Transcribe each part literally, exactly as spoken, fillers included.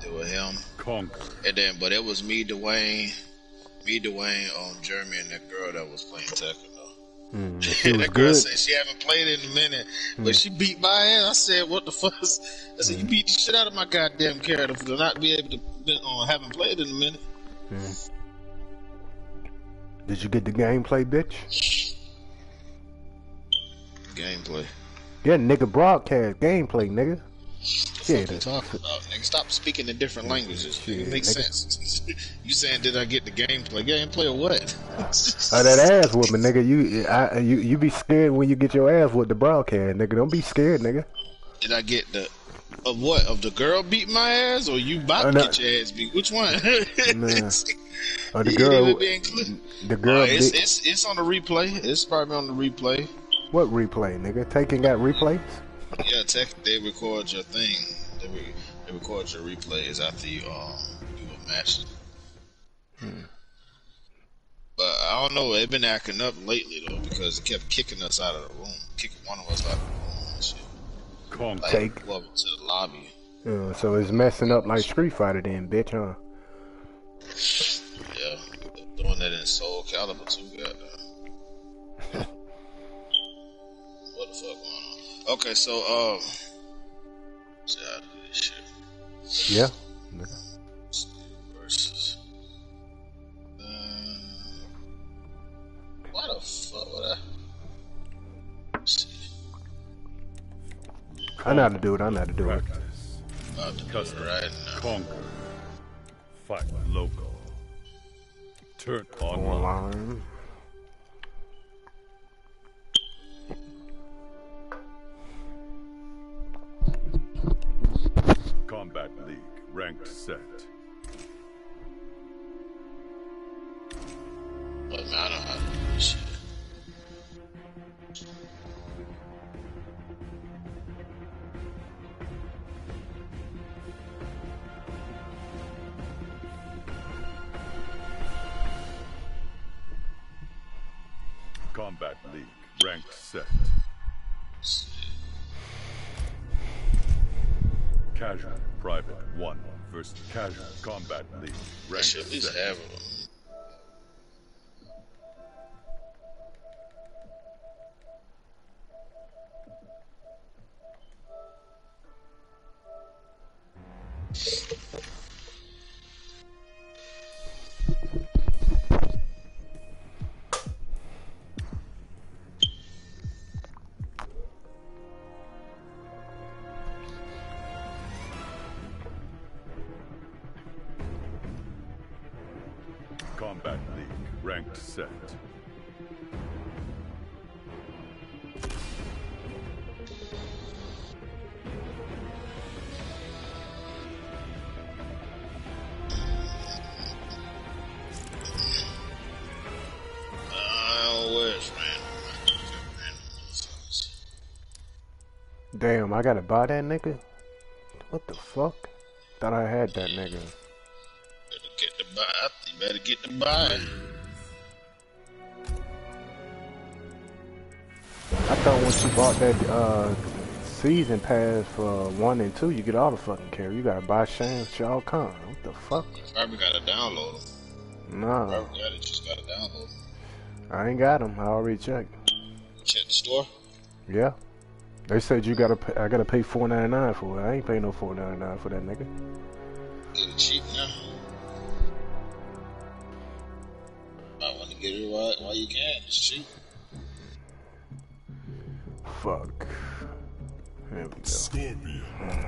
It was him. Conquer. And then, but it was me, Dwayne, me, Dwayne, um, Jeremy, and that girl that was playing Tekken. Mm, she was that girl good. said she haven't played it in a minute, mm. but she beat my ass. I said, "What the fuck?" I said, mm. "You beat the shit out of my goddamn character for not be able to be on uh, haven't played it in a minute." Mm. Did you get the gameplay, bitch? Gameplay. Yeah, nigga, broadcast gameplay, nigga. What you talking about, nigga? Stop speaking in different languages. Shit, it makes nigga. sense. You saying, did I get the gameplay? Gameplay or what? Oh, that ass whooping, nigga. You, I, you, you be scared when you get your ass with the broadcast, nigga. Don't be scared, nigga. Did I get the of what? Of the girl beat my ass, or you about oh, to no. get your ass beat? Which one? Nah. Oh, the girl. The girl. Uh, it's, it's it's on the replay. It's probably on the replay. What replay, nigga? Taking got replays. Yeah, tech, they record your thing. They, re, they record your replays after you um do a match. Hmm. But I don't know. They've been acting up lately though because it kept kicking us out of the room, kicking one of us out of the room and shit. Come like, take. Well, to the lobby. Yeah, so it's messing up like Street Fighter then, bitch, huh? Yeah, they're doing that in Soul Calibur too, goddamn. What the fuck going on? Okay, so um, let's get out of this shit. Yeah. Versus. Um, why the fuck would I? Let's see. I know how to do it. I know how to do it. About to do it right now. Conquer. Fight local. Turn online. online. Kombat League, ranked set. But man, I don't know how to do this shit. Kombat League, ranked set. Casual, private, one versus casual Kombat League. Ranked should at least have them. Kombat League, ranked set. Damn, I gotta buy that nigga? What the fuck? Thought I had that nigga. Better get the buy. You better get the buy. I thought once you bought that uh, season pass for one and two, you get all the fucking carry. You gotta buy Shang Shao Kahn. What the fuck? You probably gotta download them. Nah. You probably got it, just gotta download them. I ain't got them. I already checked. Check the store? Yeah. They said you gotta pay, I gotta pay four ninety nine for it. I ain't paying no four ninety nine for that nigga. Get it cheap now. I want to get it while, while you can. It's cheap. Fuck. There we go. Scorpion.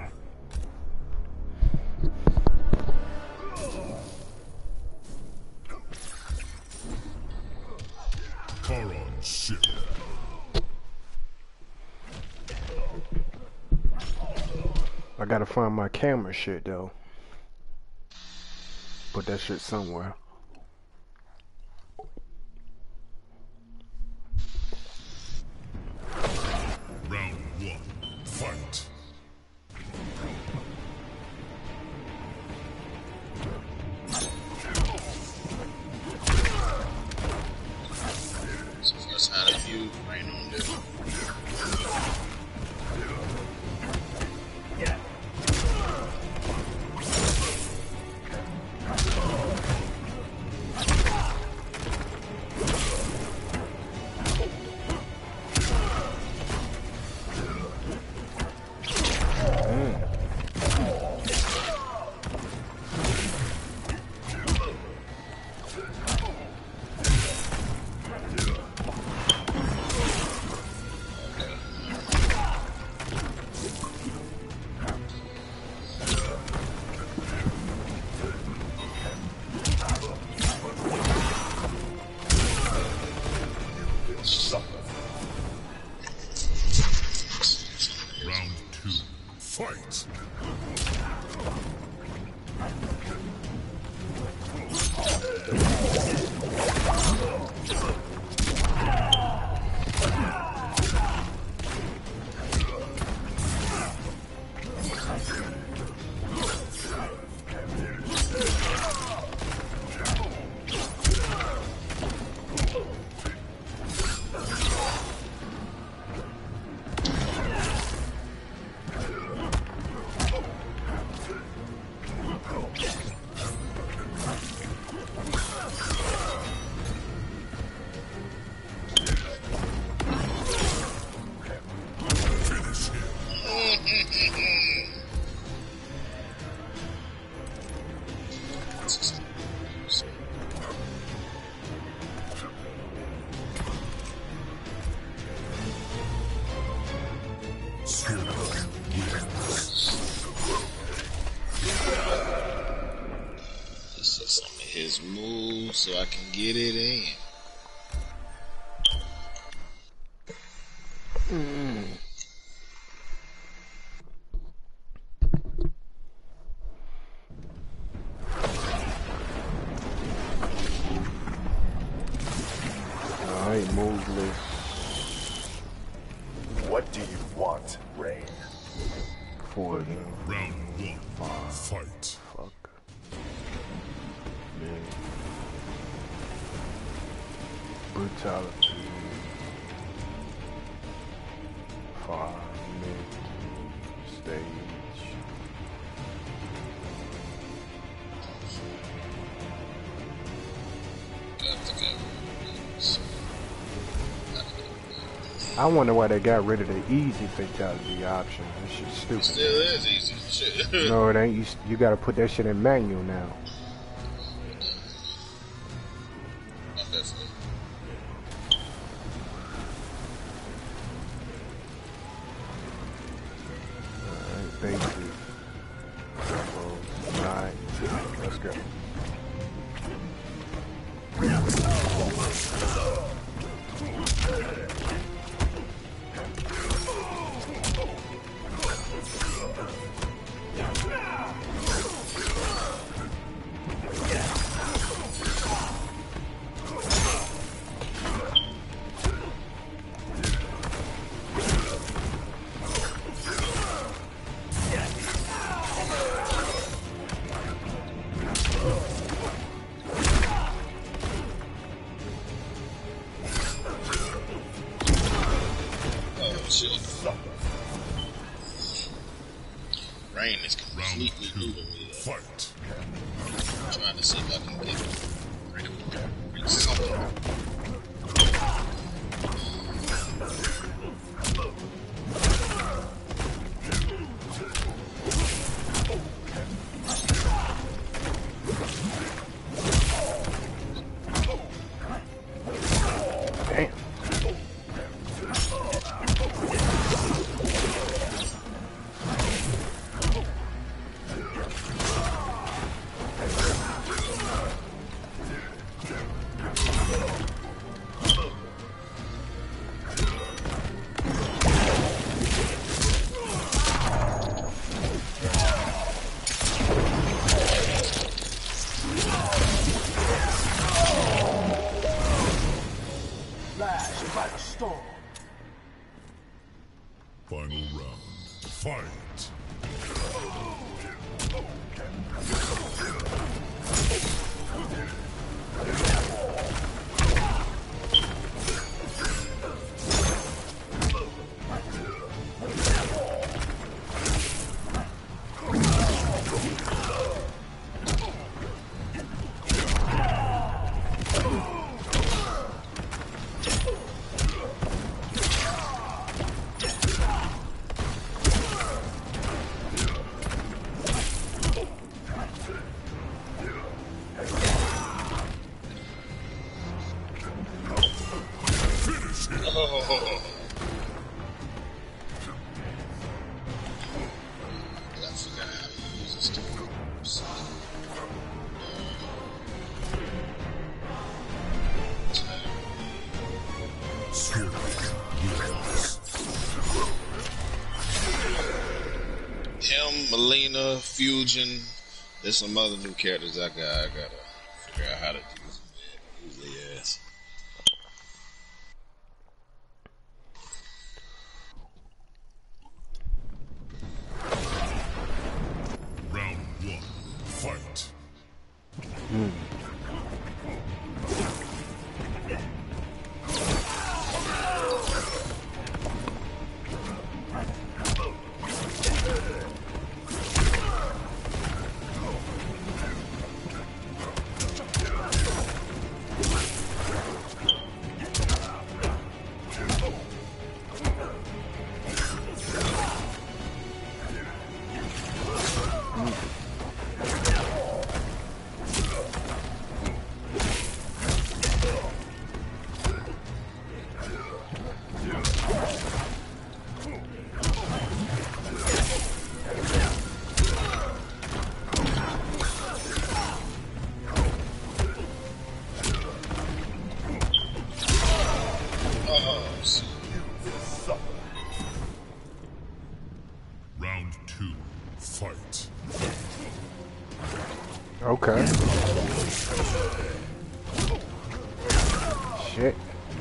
Karon shit. I gotta find my camera shit though. Put that shit somewhere. Round one, fight. It's the first time that you rain on this. move so I can get it in. Mm. Alright, moveless. What do you want, Rain? For the Round one. five. Fight. Fuck. Man. Brutality. Five minute stage. I wonder why they got rid of the easy fatality option. That shit's stupid. Still is easy. Shit. No, it ain't. You, you gotta put that shit in manual now. Not that slow. Alright, basic. Alright, let's go. Rain is completely new to me. Fight. I'm trying to see if I can get Rain something. Damn. Final round. Fight. Oh. I forgot how to use this stupid Him, Melina, Fusion. There's some other new characters I got. I gotta figure out how to use them. Use their ass. Round one. Fight. Mm. Okay. Shit.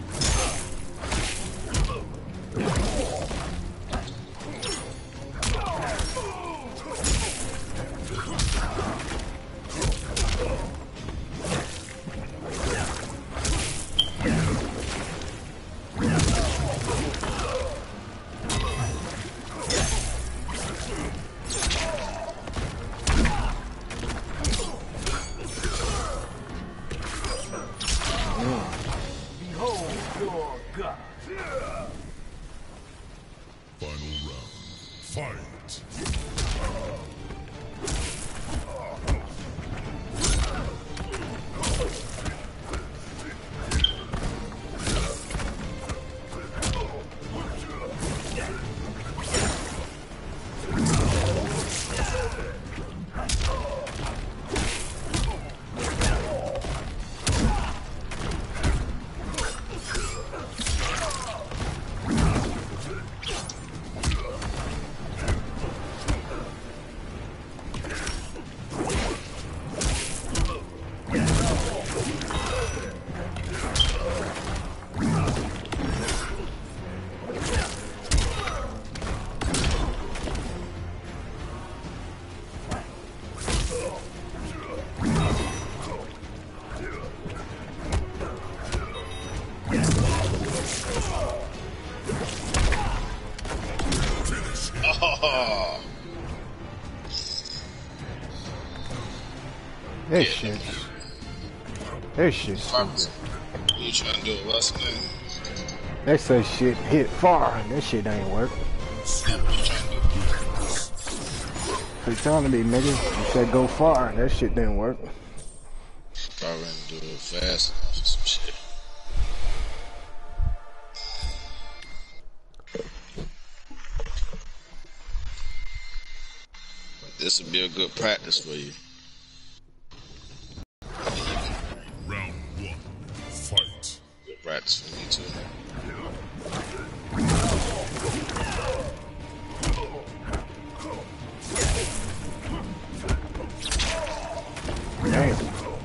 Oh. This shit. This shit. You trying to do a what's name? They say shit hit far. That shit ain't work. Fatality, nigga. You said go far. That shit didn't work. Probably do it fast enough or some shit. This would be a good practice for you. Round one, fight. Good practice for me too. Damn.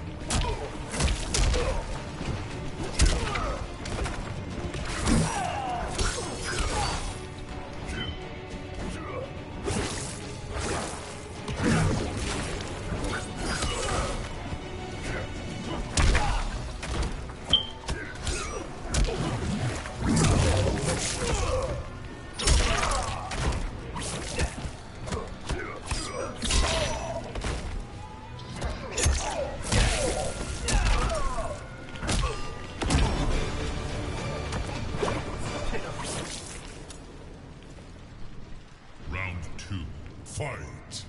Fight.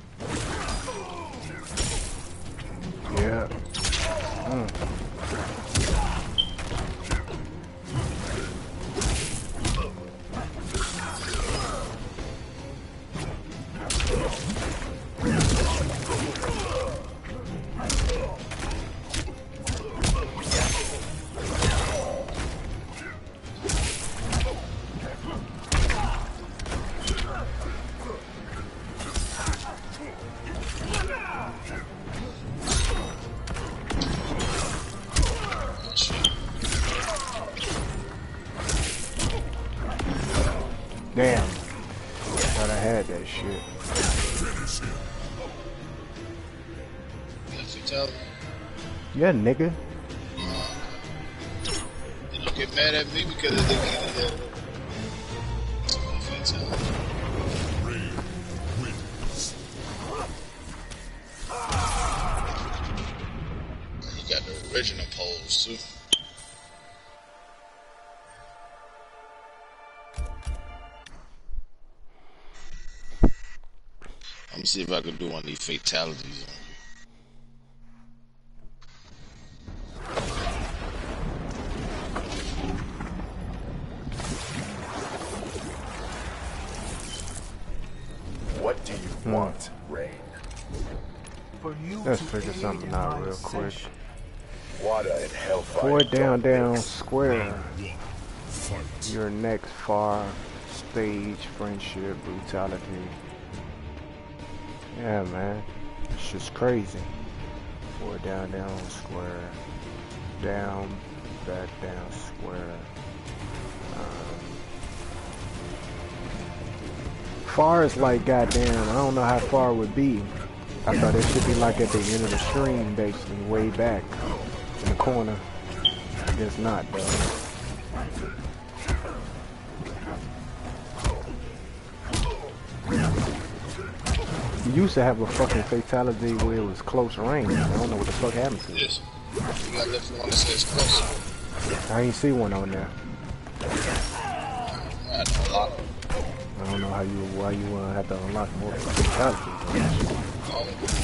Yeah. Mm. Damn. Thought I had that shit. That's fatality. Yeah, nigga. You don't get mad at me because of the that. Fatality. Ray wins. You got the original pose too. Let me see if I can do one of these fatalities on you. What do you hmm. want, Rain? Let's figure something out real quick. Water and hellfire. Four down, down, square. Your next far stage, friendship, brutality. Yeah, man. It's just crazy. Four down, down, square. Down, back, down, square. Um, far as like goddamn, I don't know how far it would be. I thought it should be like at the end of the screen, basically, way back in the corner. I guess not, though. You used to have a fucking fatality where it was close range. I don't know what the fuck happened to it. Yes. You got left one that says close. I ain't see one on there. I had to unlock it. I don't know how you, why you uh, have to unlock more fatalities. Oh.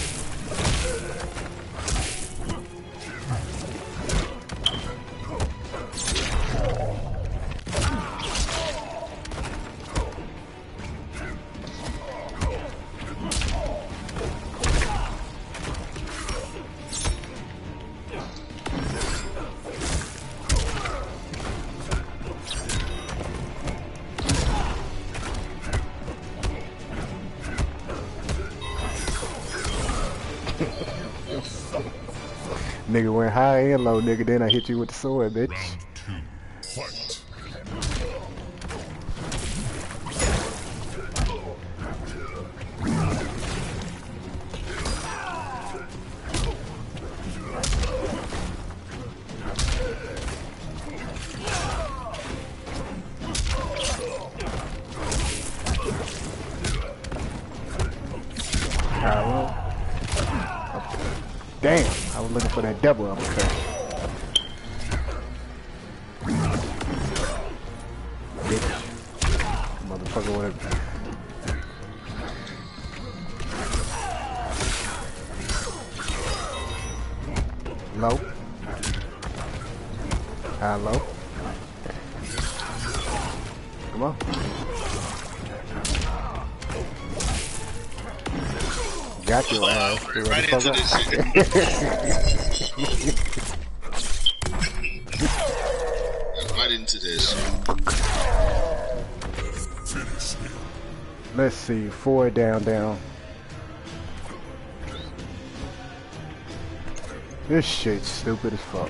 Nigga went high and low, nigga, then I hit you with the sword, bitch. Round two, fight. Alright. Damn, I was looking for that double uppercut. Bitch. Motherfucker, whatever. Low. High low. Come on. Got your ass. You ready Right to into fuck this up? shit. Right into this. Let's see. Four down, down. This shit's stupid as fuck.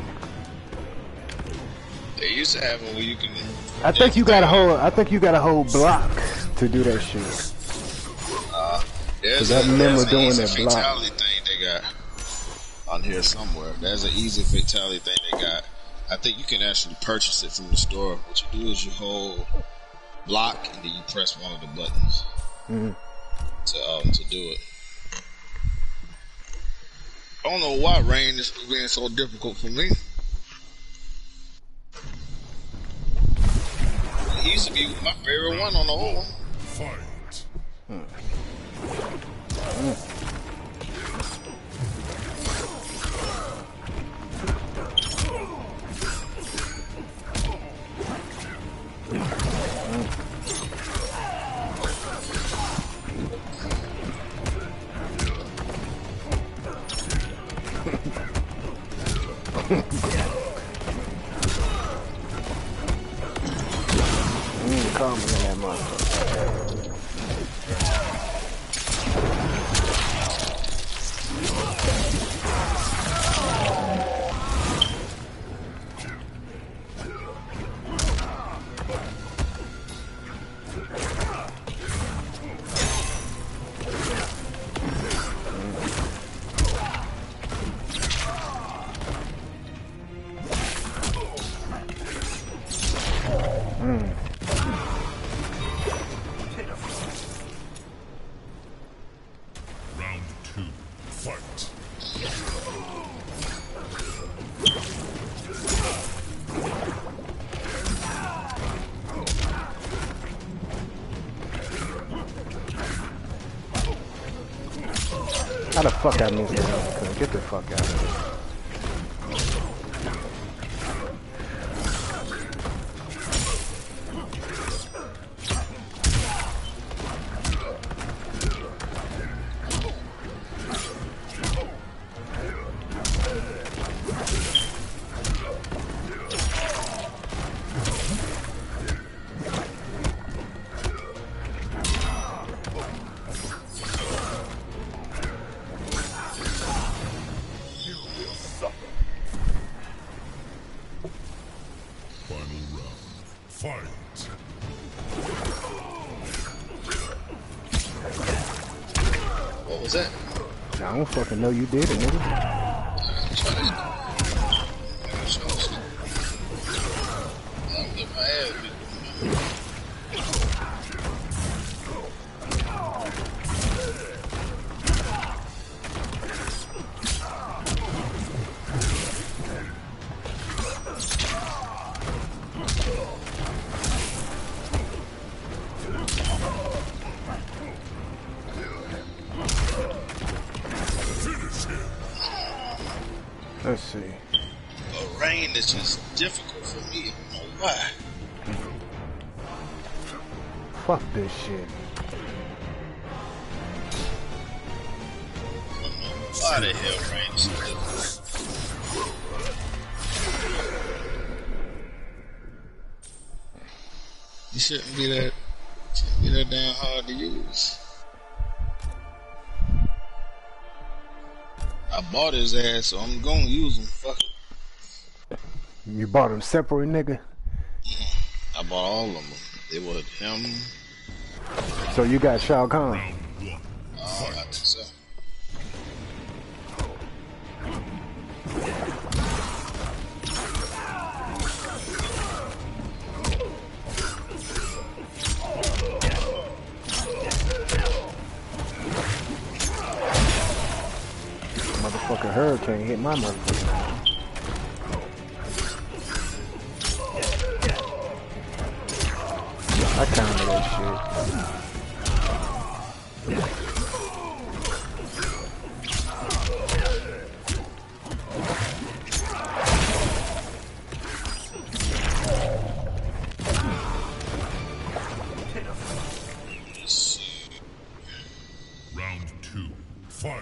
They used to have one where you can. I think you got a whole. I think you got a whole block to do that shit. Uh, there's I a, remember there's doing an easy that block. fatality thing they got on here somewhere. There's an easy fatality thing they got. I think you can actually purchase it from the store. What you do is you hold block and then you press one of the buttons Mm-hmm. to um to do it. I don't know why rain is being so difficult for me. It used to be my favorite one on the whole. Fight. Mm. Mm, calm me in that motherfucker. Round two, fight. How the fuck I missed that? Get the fuck out of here. I don't fucking know you did it, nigga. I'll get my ass beat. Let's see. The rain is just difficult for me. I don't know why. Fuck this shit. Why the hell rain is so difficult? You shouldn't be that, shouldn't be that damn hard to use. I bought his ass, so I'm gonna use him. Fuck it. You bought him separate, nigga? I bought all of them. It was him. So you got Shao Kahn? Oh, I think so. Motherfucking hurricane hit my motherfucker. I counted that shit. Round two, fight.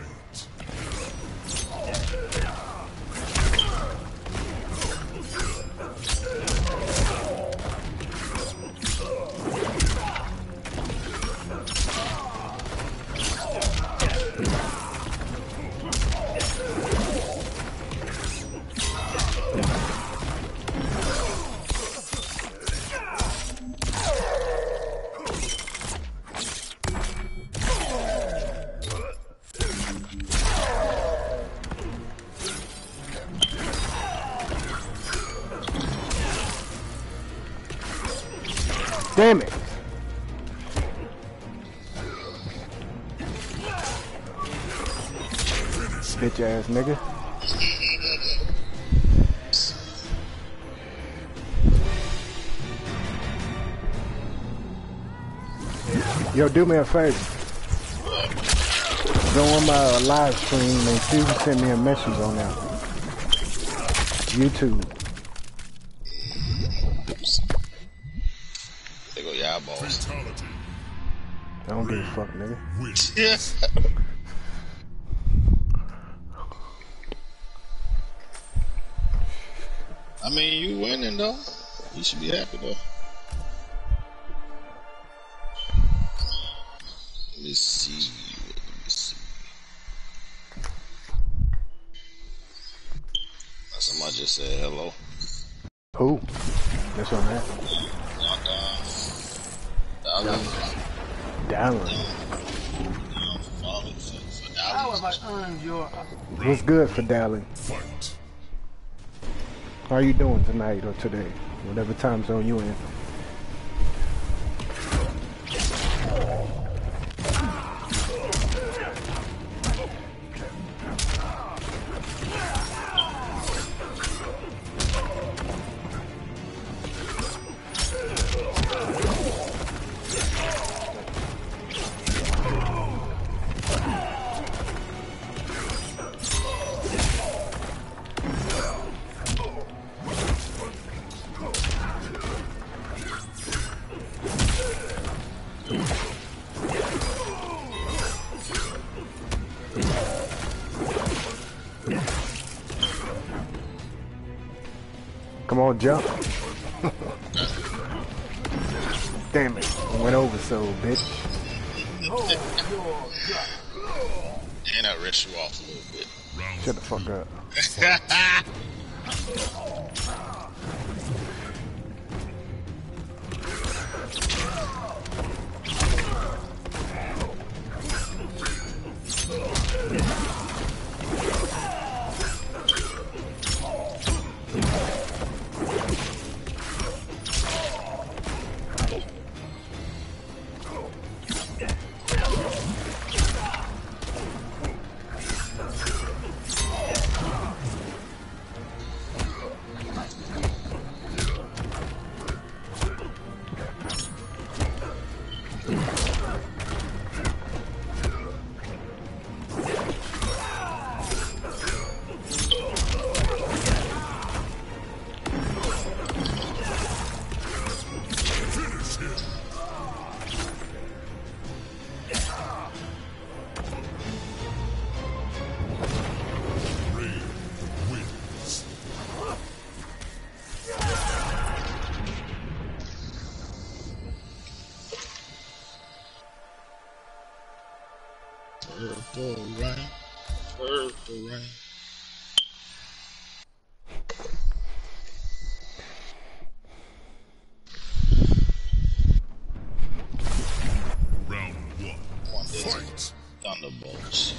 Damn it! Bitch ass nigga. Yo, do me a favor. Go on my live stream and see if you send me a message on that. YouTube. They go, y'all balls. I don't give a fuck, nigga. Yeah. I mean, you winning though. You should be happy though. Let me see. Let me see. Somebody just said hello. Who? That's on that. Dallin. Dallin. How have I earned your... What's good for Dallin? Fight. How are you doing tonight or today? Whatever time zone you in. Come on, jump. Damn it. I went over so, bitch. And I rest you off a little bit. Shut the fuck up. Purple rain. Round one. Fight. Thunderbolts.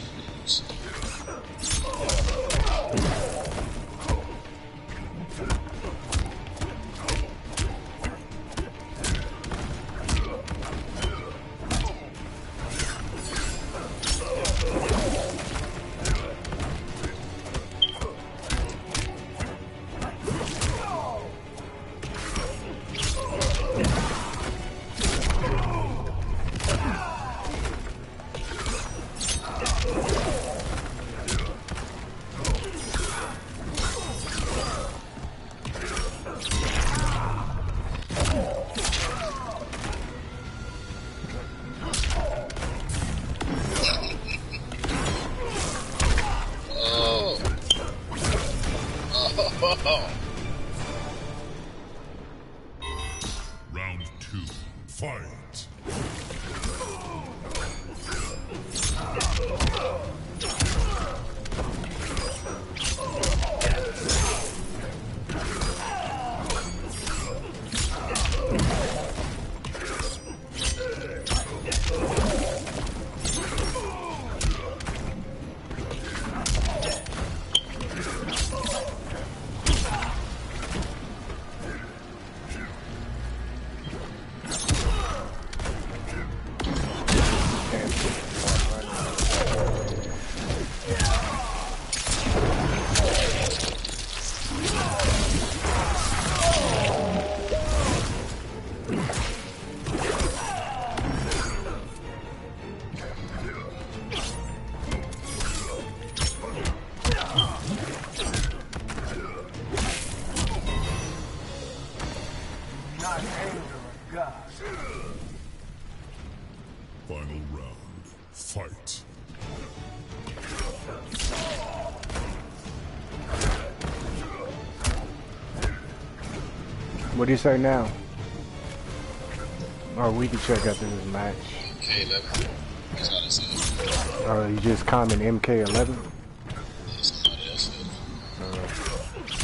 Round two. Fight. Final round. Fight. What do you say now? Or we can check after this match. M K eleven. That's how they say it. Or you just comment M K eleven? Somebody else said it.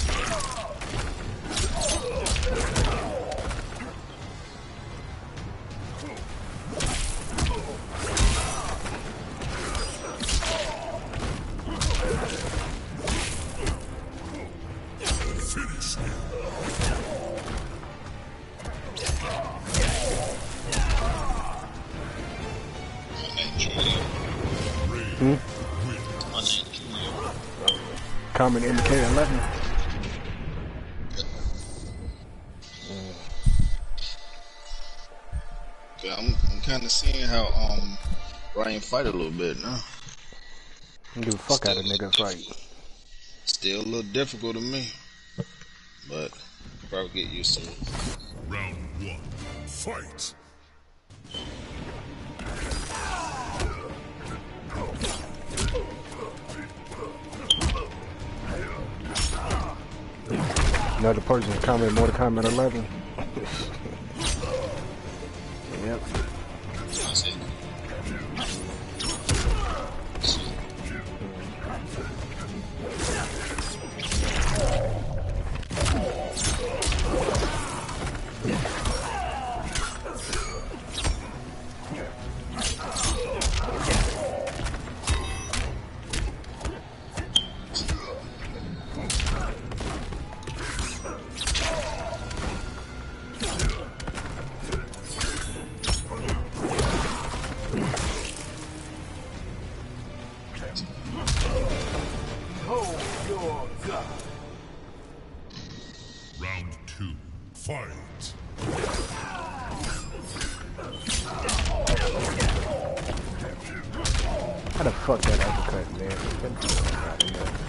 Finish him. Hmm? My name Julio. Comment M K eleven. Yeah, I'm, I'm kind of seeing how um Ryan fight a little bit now. Give a fuck out of nigga fight. Still a little difficult to me, but probably get used to it. Round one. Fight. Another person comment Mortal Kombat eleven. Yep. That's it. Round two. Fight. How the fuck that uppercut, man? Get the fuck out of here.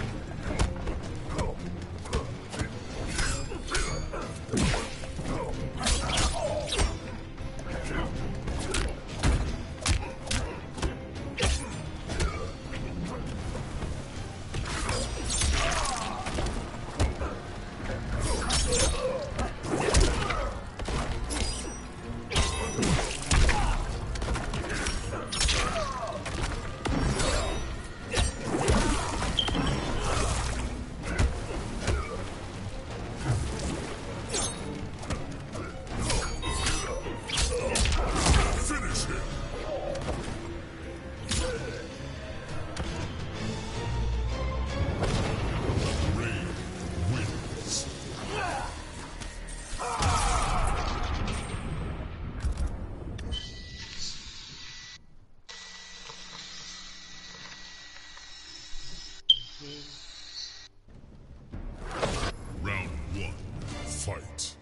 Round one, fight.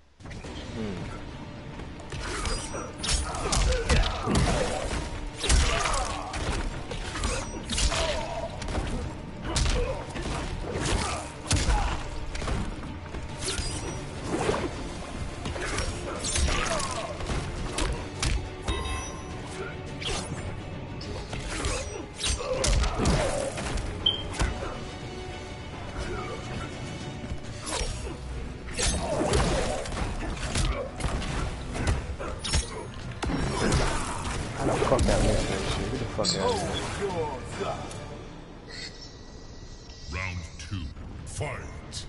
Fuck that missed that shit. Get the fuck out of here. Round two, fight.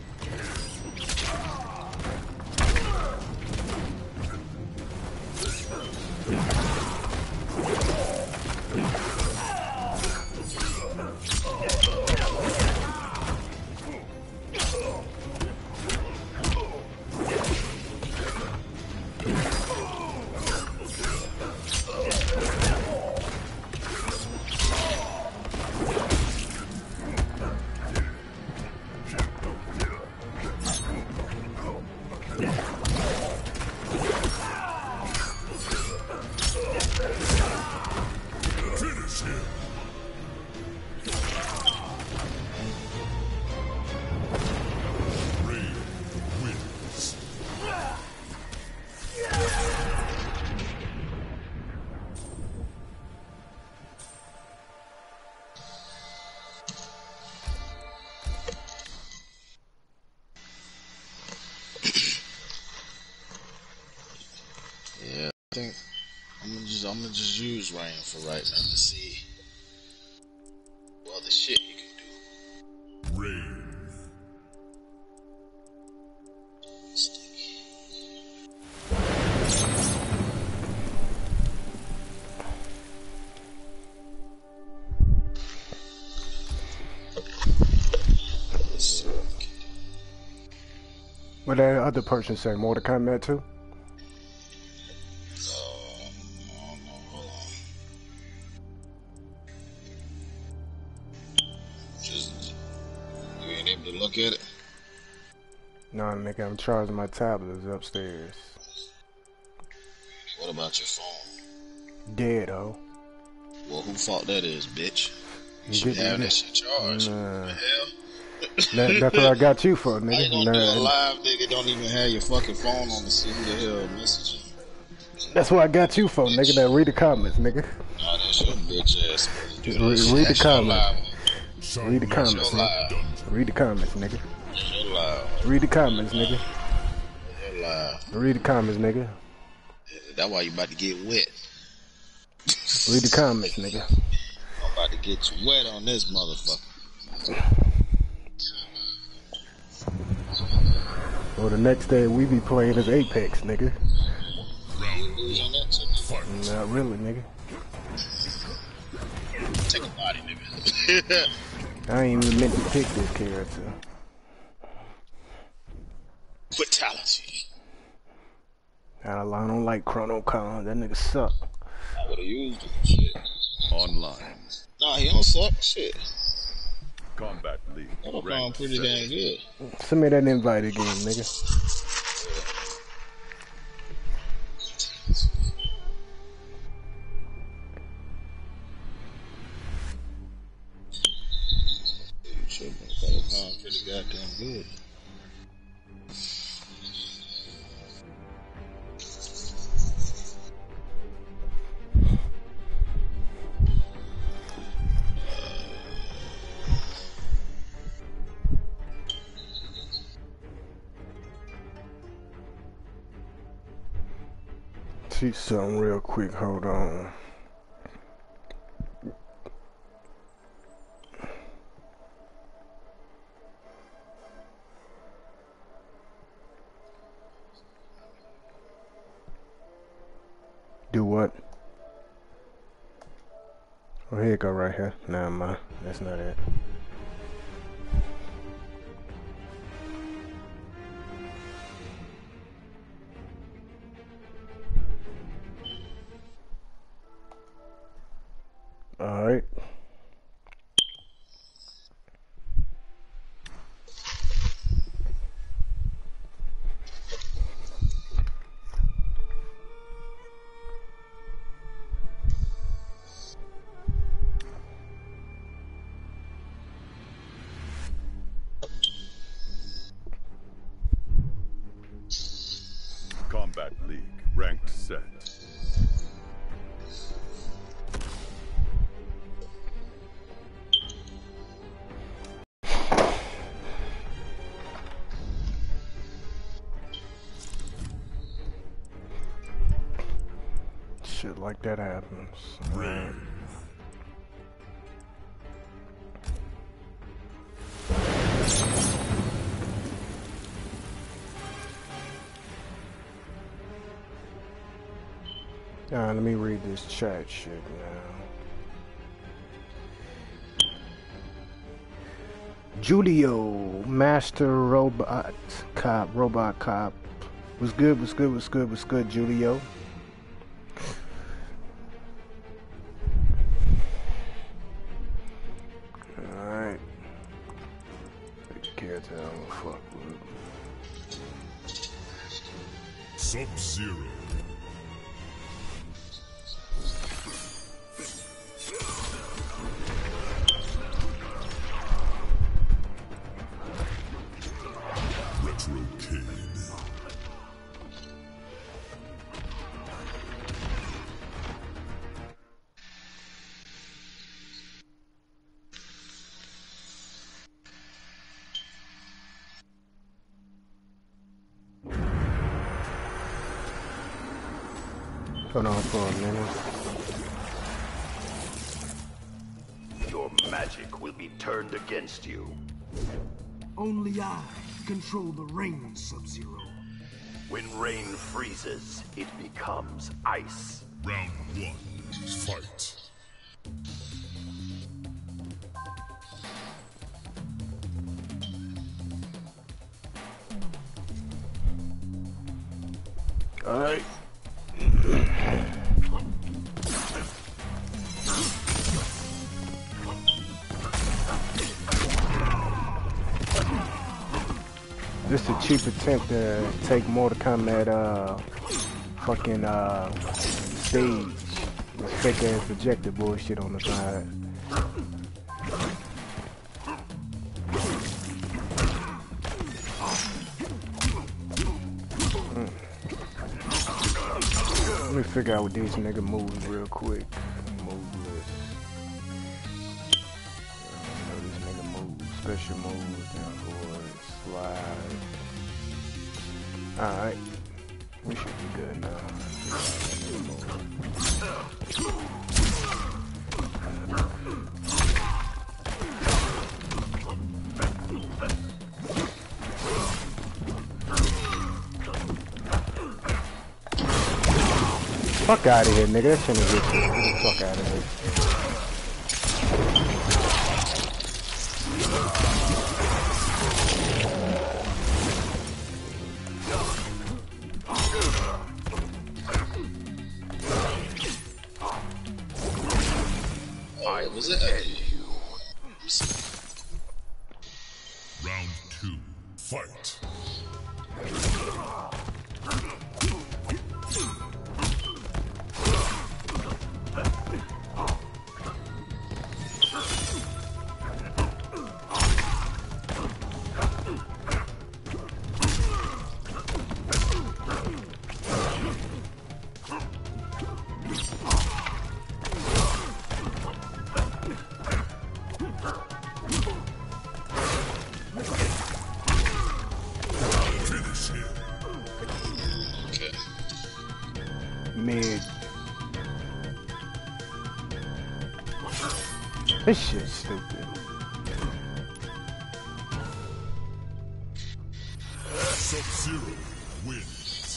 Yeah, I think I'm gonna just I'm gonna just use Rain for right now to see what other shit you can do. Rain. Sticky. What that other person say? Mortal Kombat too? Look at it. No, nigga, I'm charging my tablet. It's upstairs. What about your phone? Dead, ho. Well, who fault that is, bitch? You should Get- have get- that shit charged. Nah. What the hell? That, that's what I got you for, How you nigga. gonna do a Nah, live nigga? Don't even have your fucking phone on to see who the hell messaging. that's what I got you for, nigga. Now read the comments, nigga. Nah, that's your bitch ass supposed to do that Read- shit. read the That's your comments. live. Read the That's comments, your nigga. live. Read the comments, nigga. That's your live. Read the comments, nigga. That's your live. Read the comments, nigga. That's why you about to get wet. Read the comments, nigga. I'm about to get you wet on this motherfucker. Or the next day we be playing as Apex, nigga. Lose on that too. Not really, nigga. Take a body, nigga. I ain't even meant to pick this character. Fatality. I don't like Chrono Con. That nigga suck. I would've used it. Shit. Online. Nah, he don't suck. Shit. Combat League. That'll Rank sound pretty seven. damn good. Send me that invite again, nigga. Shit, that'll sound pretty goddamn good. See something real quick. Hold on. Do what? Oh, here it go right here. Nah, ma, that's not it. All right. shit like that happens. Right. Alright, let me read this chat shit now. Julio, Master Robot Cop, Robot Cop. What's good, what's good, what's good, what's good, Julio? Alright. Take care to them, fuck with. Sub-Zero. Hold on for a minute. Your magic will be turned against you. Only I control the rain, Sub-Zero. When rain freezes, it becomes ice. Round one, fight. All right. This is a cheap attempt to take Mortal Kombat uh fucking uh stage. This fake ass projector bullshit on the side. Mm. Let me figure out what these nigga moves real quick. Move list. I know this nigga moves. Special moves down forward. Slide. Alright. We should be good now. Fuck out of here, nigga. That shouldn't get you. Get the fuck out of here. Was it? Round two, fight. Mid. This shit's stupid. Sub-Zero wins.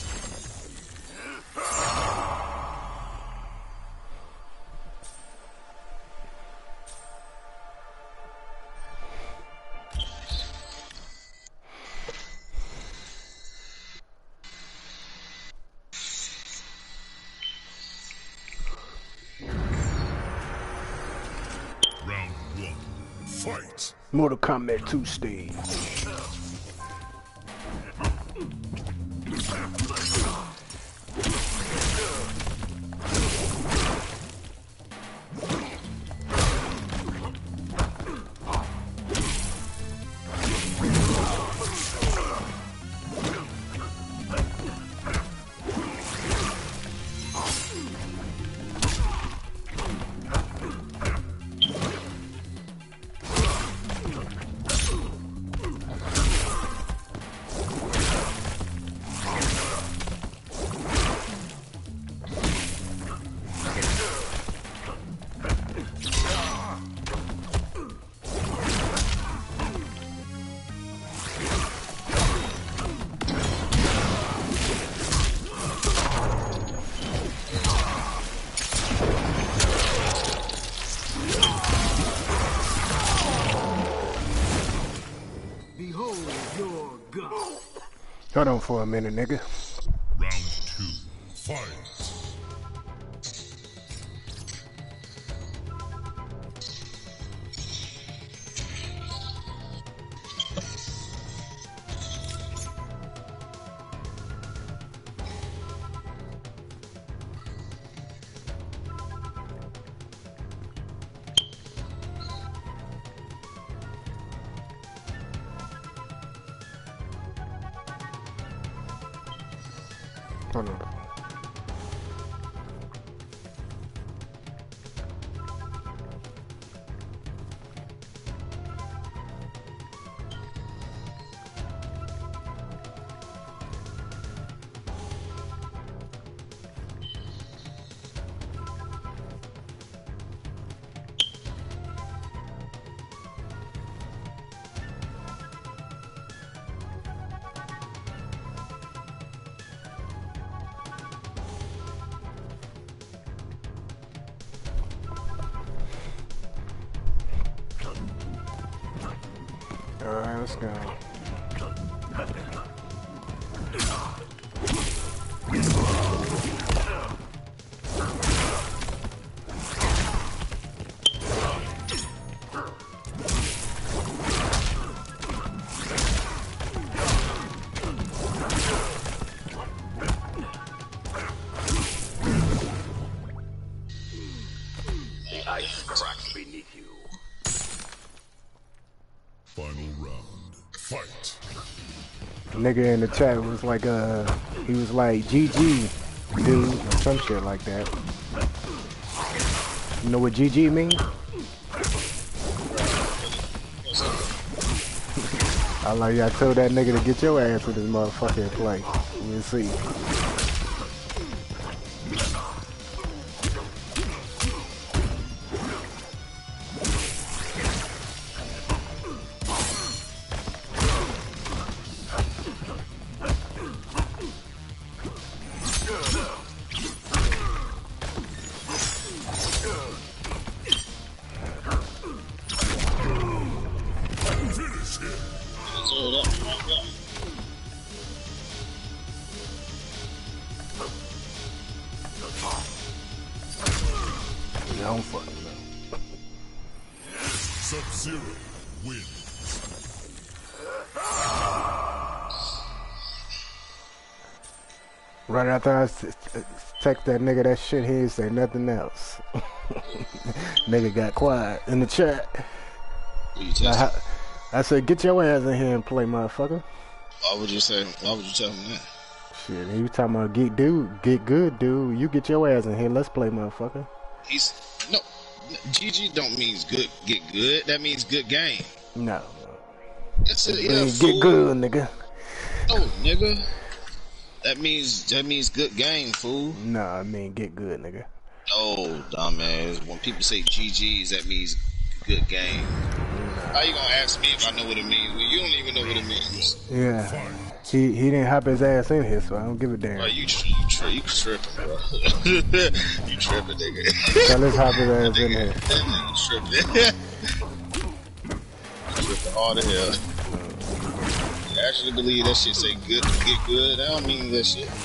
Round one, fight. Mortal Kombat two stage. Hold on for a minute, nigga. Round two, fight. Hold on. Alright, let's go. The ice cracks beneath you. Final round, fight. Nigga in the chat was like, uh, he was like, G G, dude, or some shit like that. You know what G G mean? I like, I told that nigga to get your ass with this motherfucker and play. We'll see. Don't fuck no. Sub-Zero wins. Right after I s- text that nigga that shit, he ain't say nothing else. Nigga got quiet in the chat. I, I said, get your ass in here and play, motherfucker. Why would you say? Why would you tell him that? Shit, he was talking about get dude, get good, dude. You get your ass in here, let's play, motherfucker. He's no. G G don't means good. Get good. That means good game. No, That's it. Yeah, get fool. good, nigga. Oh, nigga. That means that means good game, fool. No, I mean get good, nigga. No, dumbass. When people say G G's, that means good game. How you gonna ask me if I know what it means? Well, you don't even know what it means. Yeah, he he didn't hop his ass in here, so I don't give a damn. Bro, you tri you, tri you tripping, bro. You tripping, nigga. So let's hop his ass in here. You tripping. You tripping hard as hell. You actually believe that shit say good to get good? I don't mean that shit.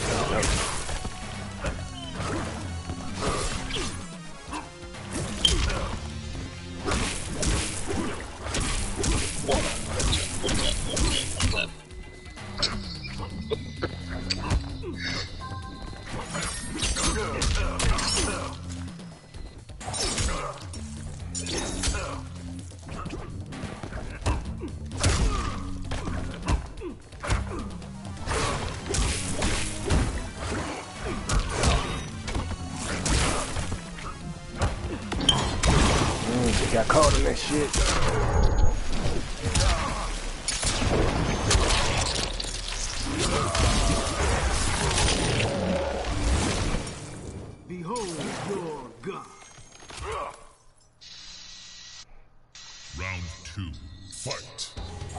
Got caught in that shit. Behold your God. Round two, fight.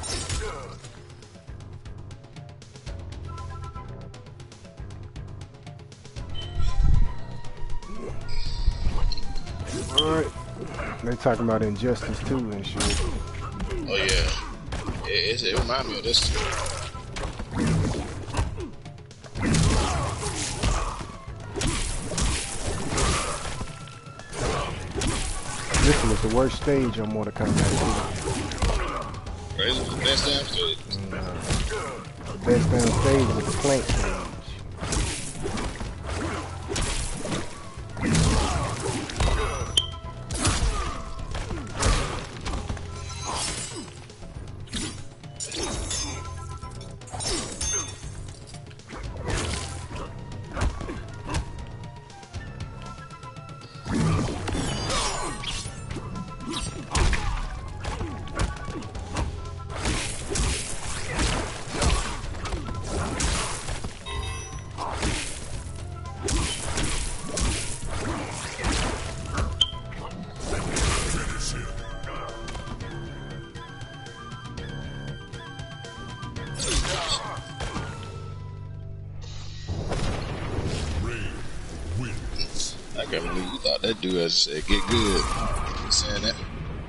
Alright. They talking about Injustice too and shit. Oh yeah, it, it, it remind me of this. was the worst stage on Mortal Kombat two. Razor was the best damn stage. No. The best damn stage was the plank stage. I can't believe you thought that dude had said get good. You saying that?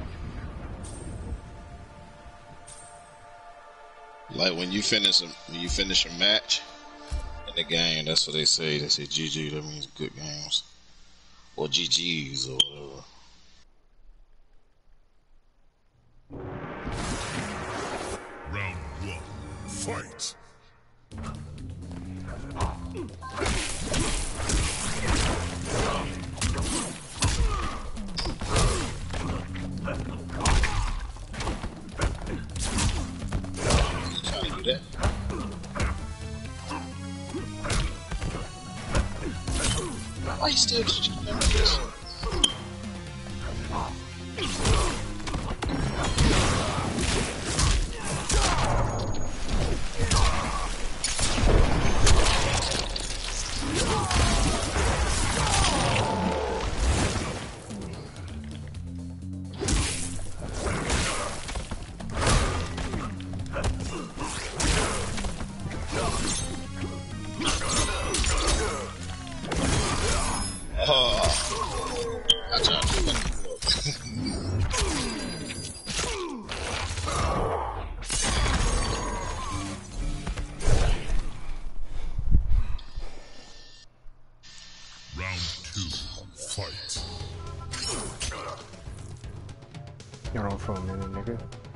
Like when you finish a when you finish a match in the game, that's what they say. They say G G, that means good games. Or G G's or whatever. Round one, fight! Trying to do that. Why you still doing this? You're on for a minute, nigga.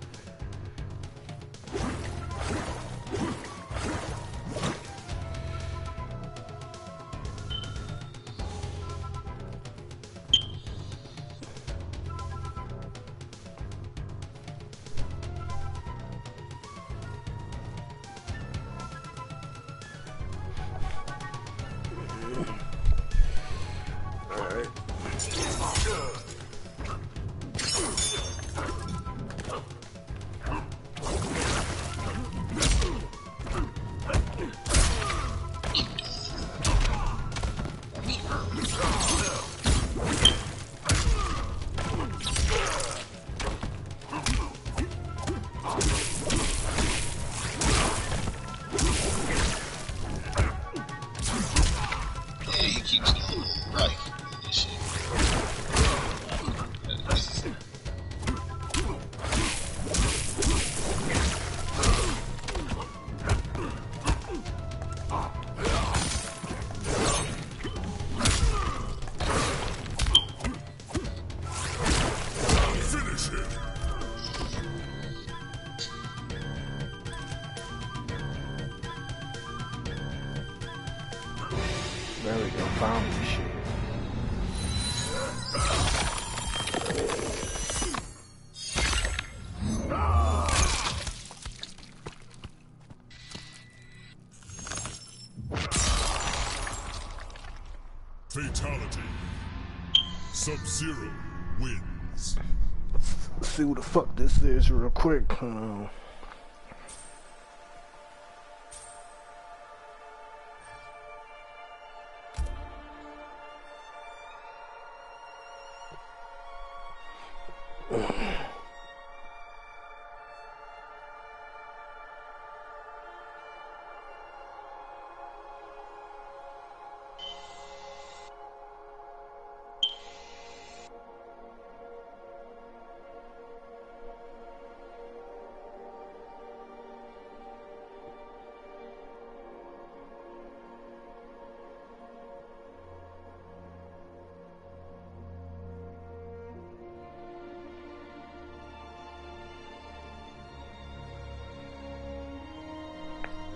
There we go, found this shit. Fatality. Sub-Zero wins. Let's see what the fuck this is real quick. Uh,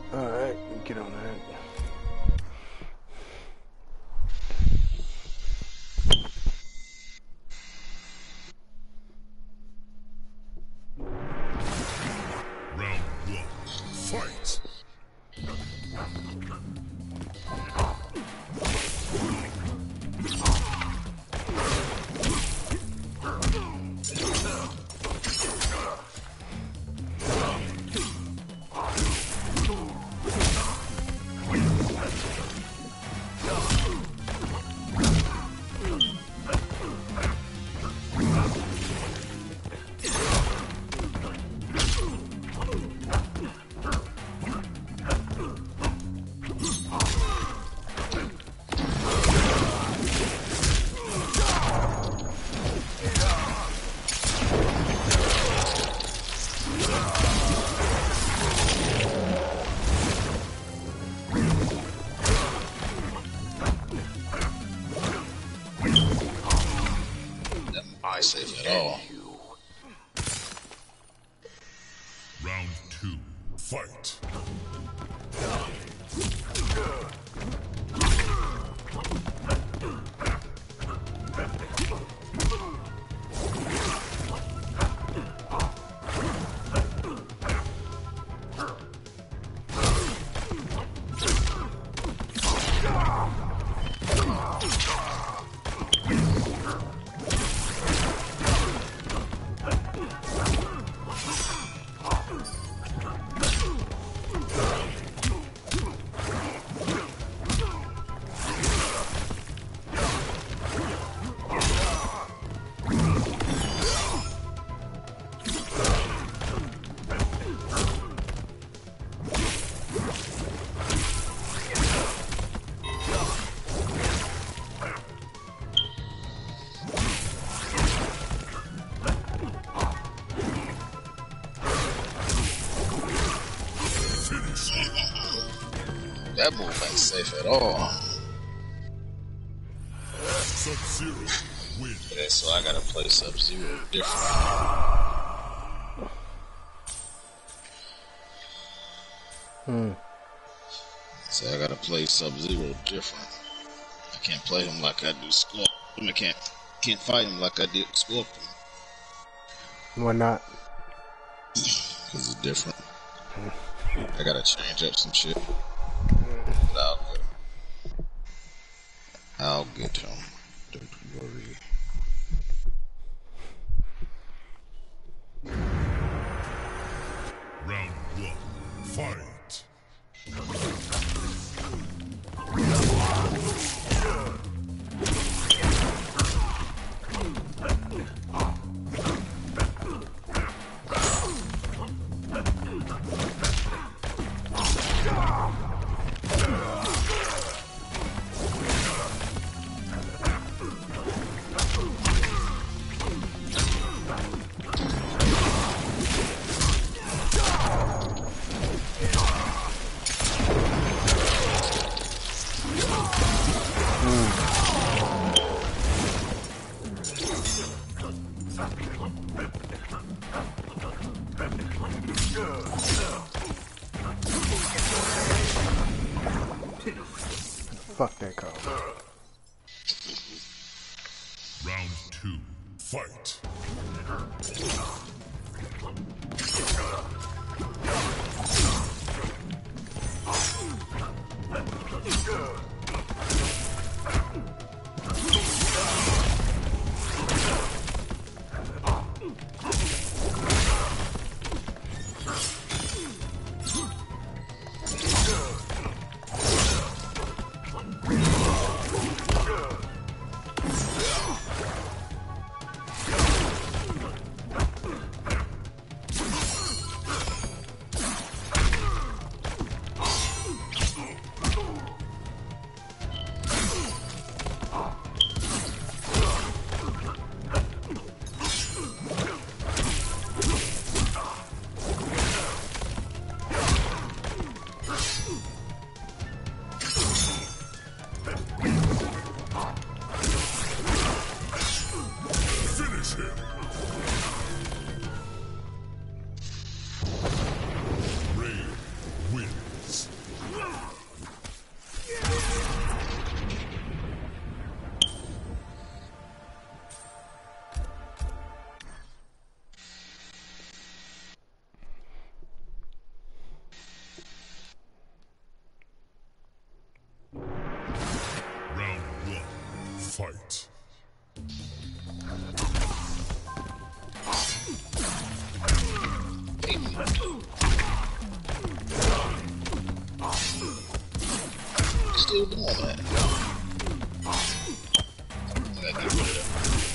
Alright, get on that. Round one, fight! Safe at all. Round two, fight. That move ain't safe at all. Sub-Zero win. Yeah, so I gotta play Sub-Zero different. Hmm. So I gotta play Sub-Zero different. I can't play him like I do Scorpion. I can't can't fight him like I did Scorpion. Why not? Cause it's different. I gotta change up some shit. But I'll get him. I'll get him. Don't worry. Round one, fight. Fuck that call. Round two, fight. Still doing that. I gotta get rid of that.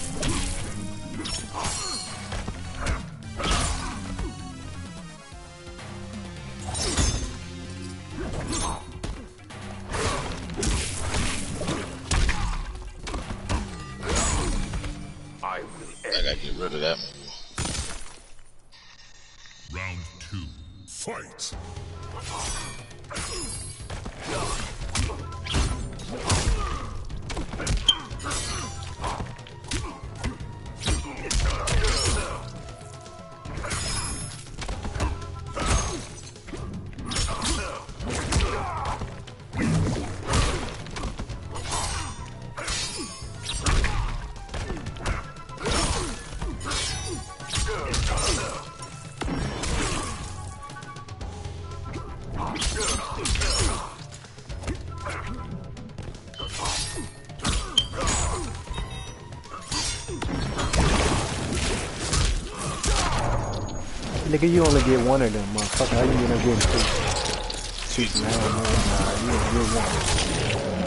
I will I gotta get rid of that move. Round two, fight! Nigga, you only get one of them, motherfucker. How you gonna get two? Shoot, man, man, nah, you only get one.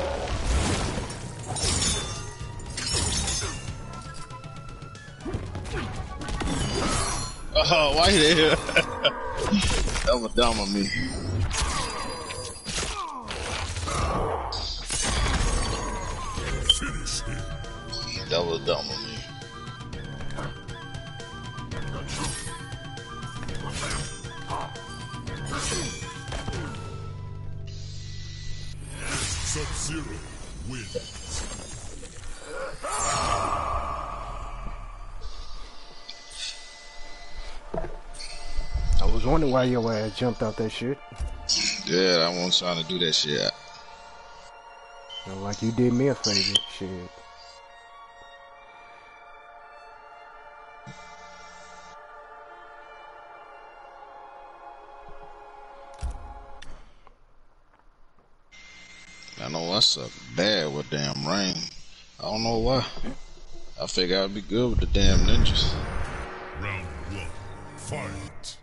Oh, why you there? That was dumb on me. That was dumb on me. Sub-Zero wins. I was wondering why your ass jumped out that shit. Yeah, I wasn't trying to do that shit. You know, like you did me a favor, shit. I know I suck bad with damn rain. I don't know why. I figured I'd be good with the damn ninjas. Round one, fight!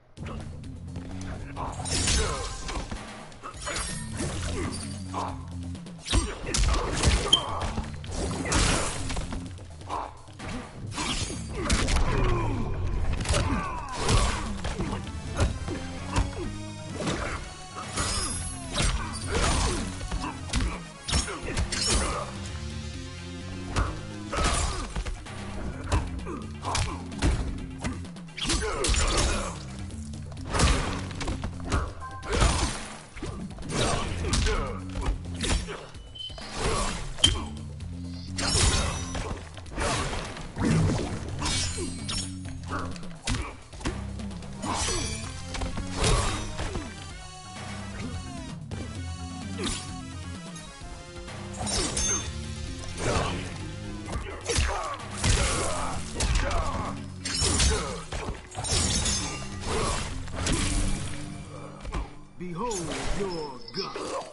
Behold your God.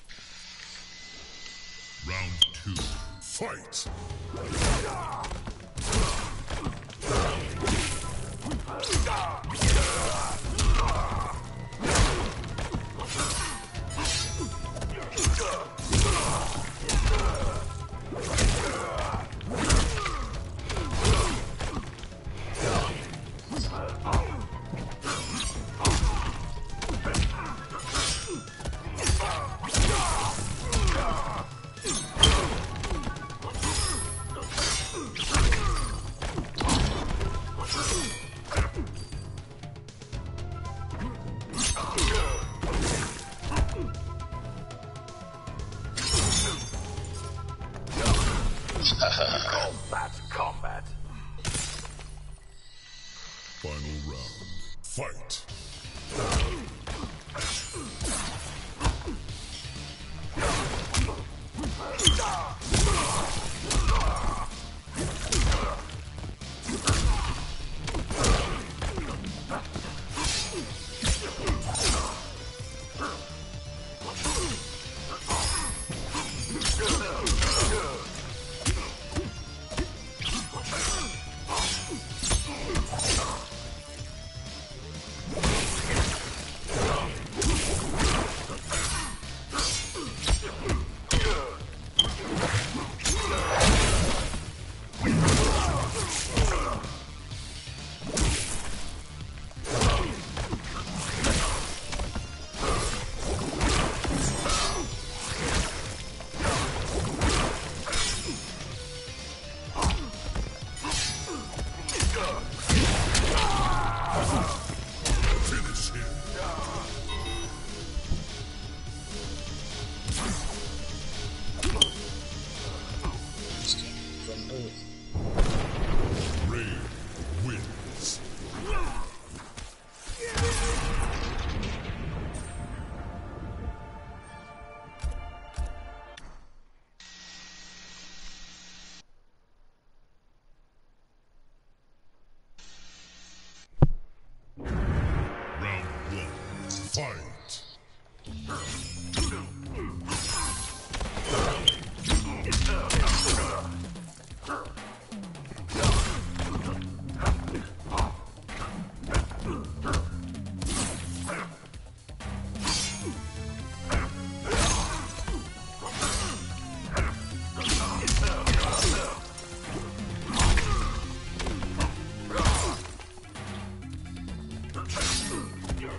Round two, fight! Kombat, combat. Final round, fight!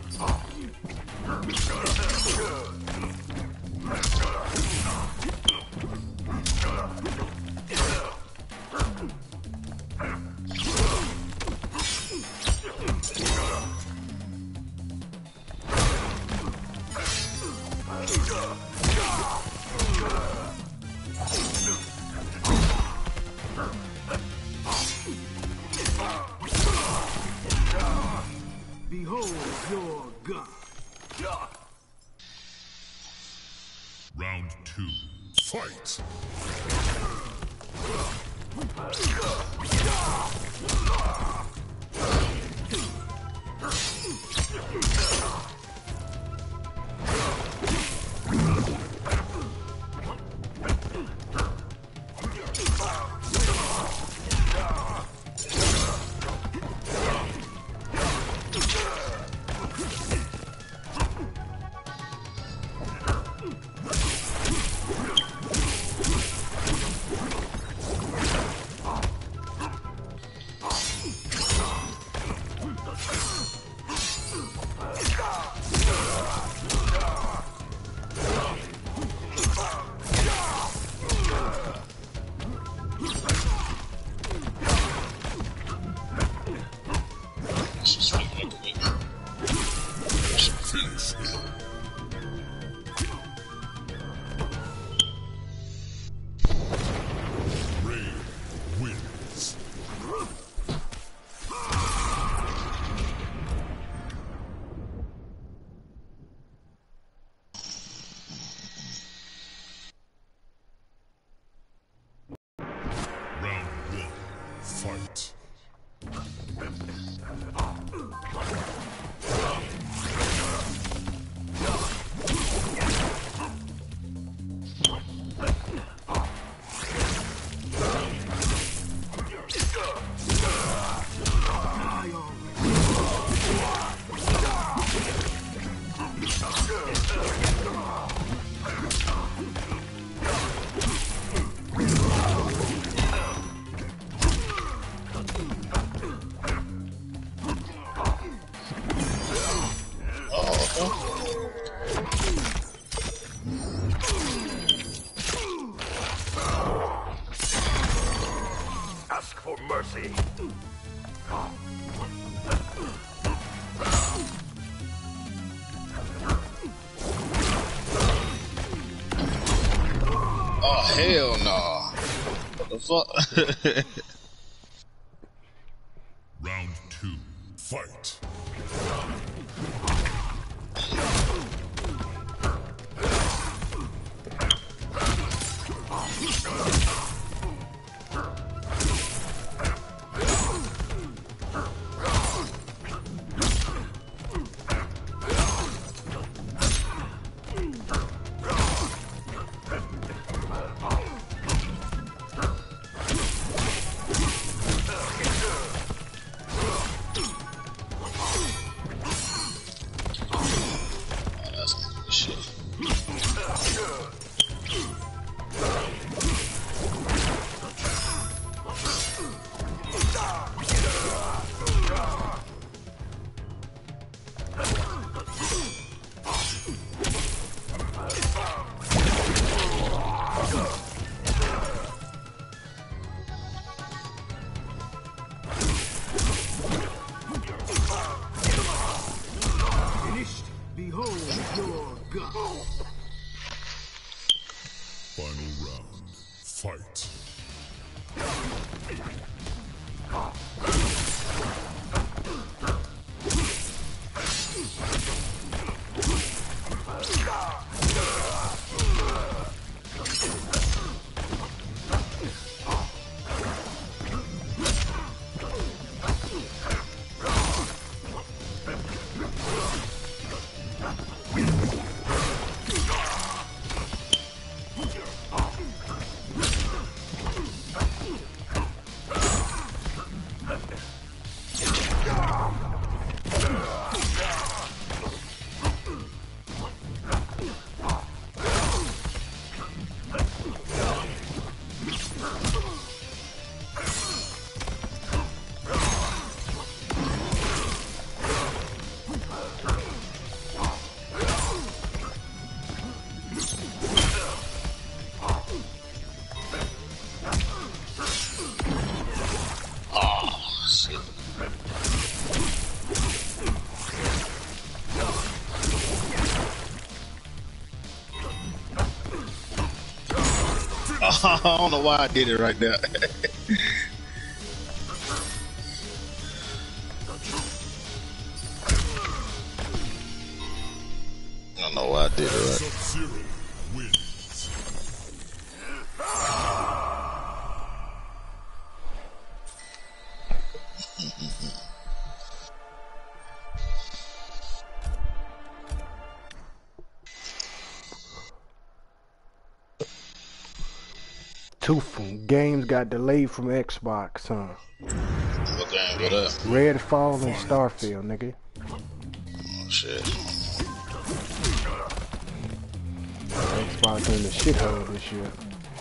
Behold your god. Round two, fight! Fight. Ask for mercy. Oh hell no! What the fuck? Round two, fight. Behold your god. Final round, fight. I don't know why I did it right there. I don't know why I did it right. Sub-Zero wins. Two games got delayed from Xbox, huh? What game? What up? Redfall and Starfield, nigga. Oh shit. Xbox in the shithole this year.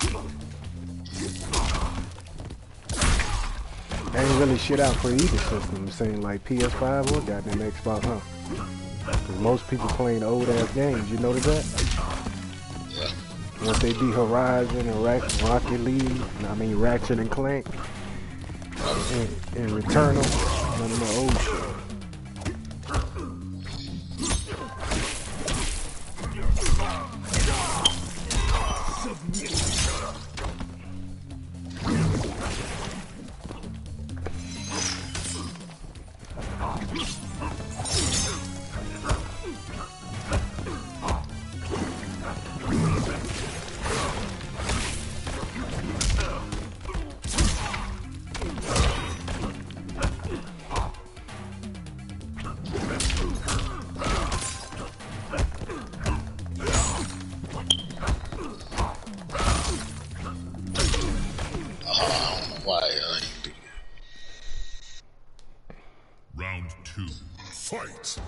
Ain't really shit out for either system. Saying like P S five or goddamn Xbox, huh? Cause most people playing old ass games. You notice that? Yeah. Once they beat Horizon and Rack, Rocket League, I mean Ratchet and Clank, and, and Returnal, none of the old shit. Round two, fight!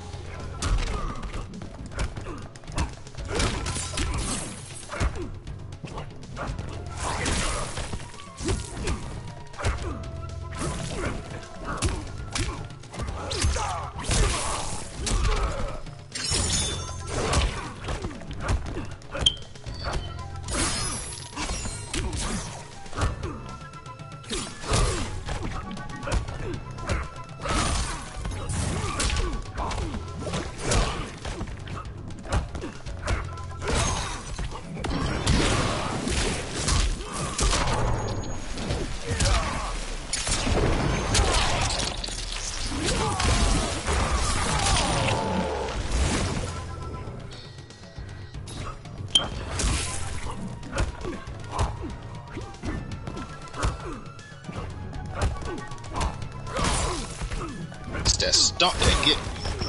That stomp that get.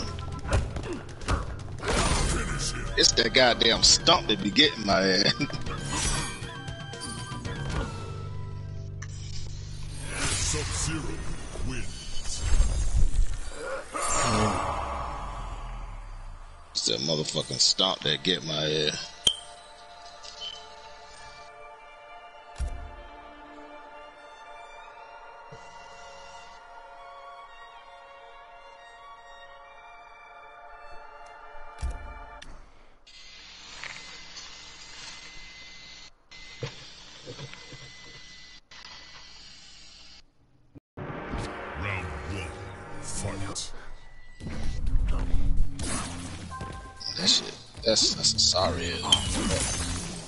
It's that goddamn stomp that be getting my ass. Sub-Zero wins. It's that motherfucking stomp that get my ass. Round one, fight. That shit. That's that's a sorry ass.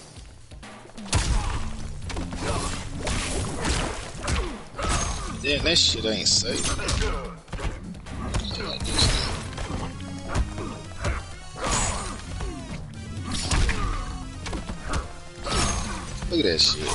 Damn, that shit ain't safe. Look at that shit.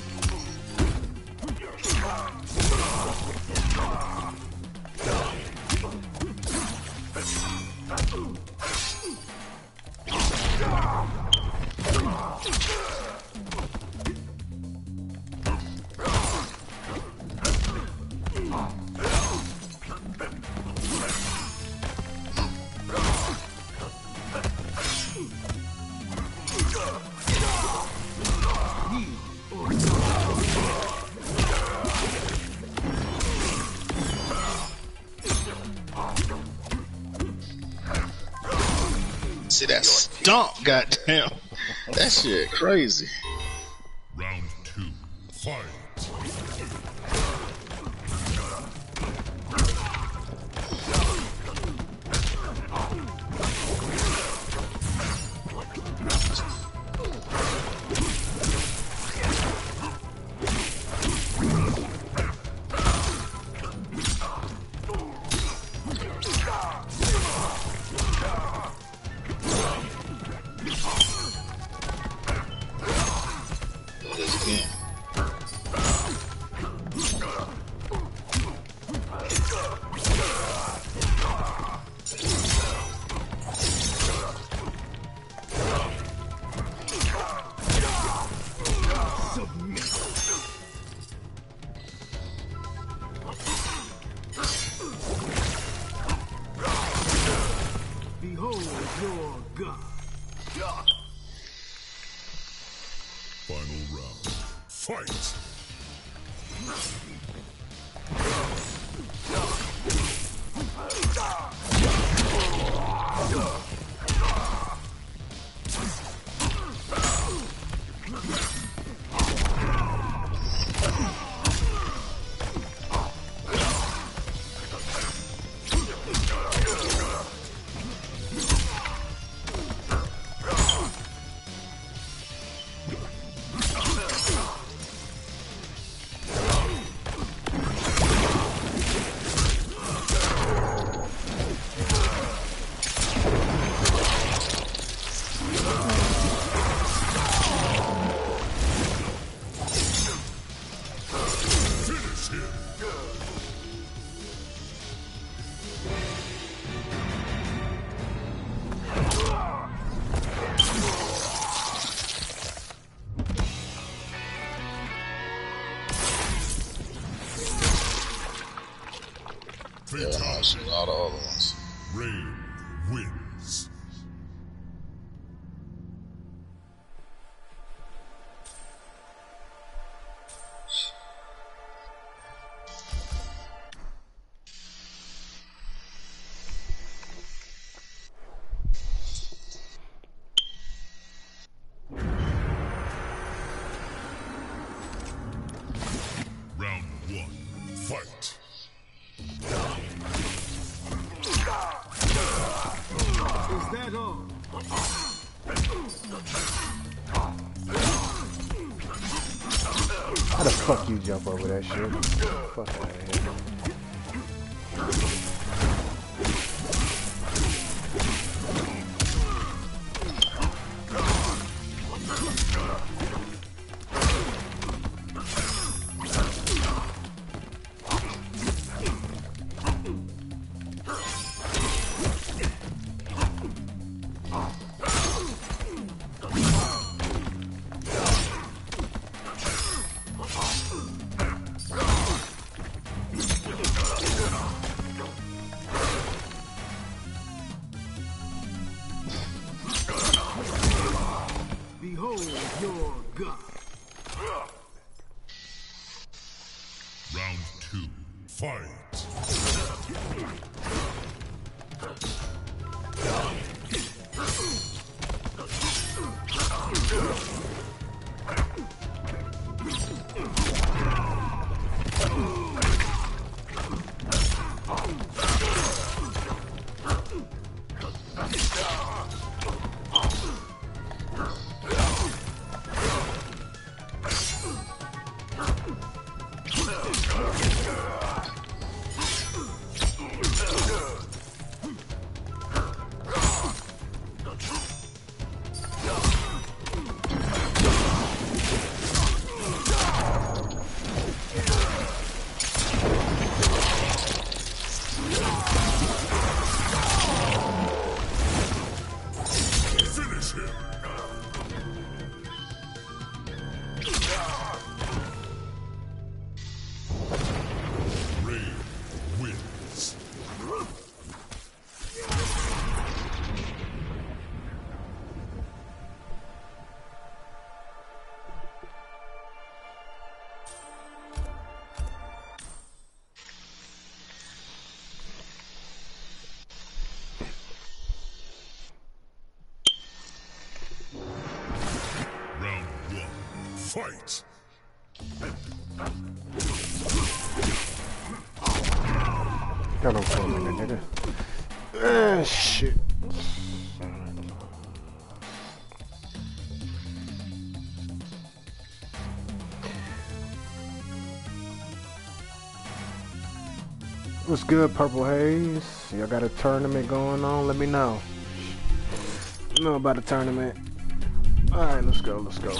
See that stomp, goddamn. That shit crazy. Round two, fight. Behold your God. Final round. Fight! Yeah, I shoot all the other ones. Rain wins. Round one, fight. Is that all? How the fuck you jump over that shit? Fuck out of here. Behold your God. Round two, fight. Fight! Got no phone in there, nigga. Ah, shit. What's good, Purple Haze? Y'all got a tournament going on? Let me know. You know about a tournament. Alright, let's go, let's go.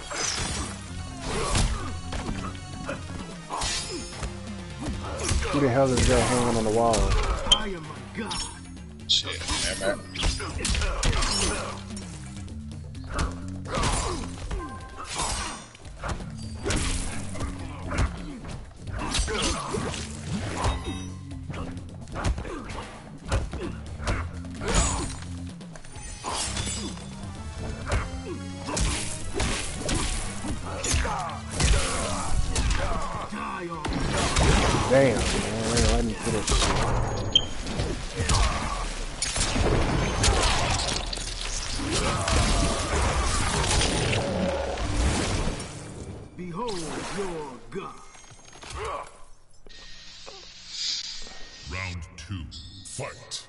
Who the hell hell is that hanging on the wall? I am a god. Shit, man. Damn, man, let me put it. Behold your god. Round two, fight.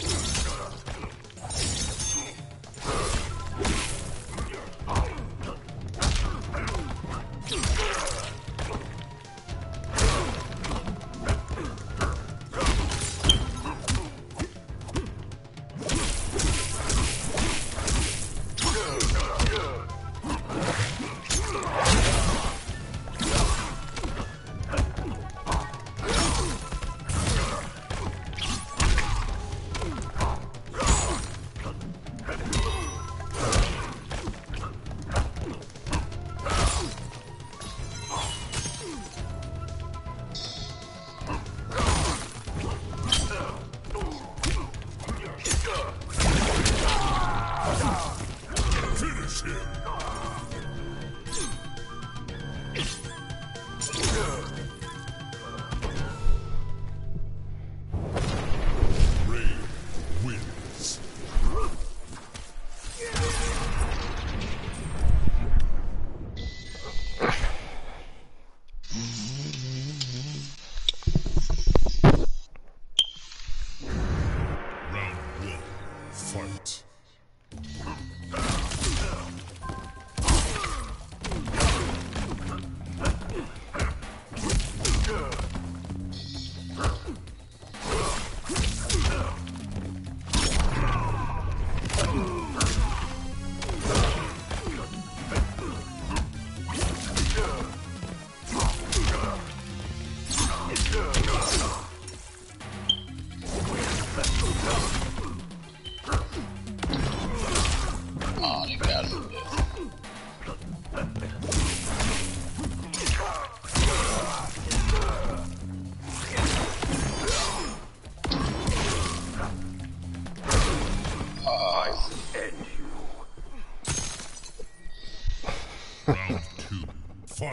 Round two, fight.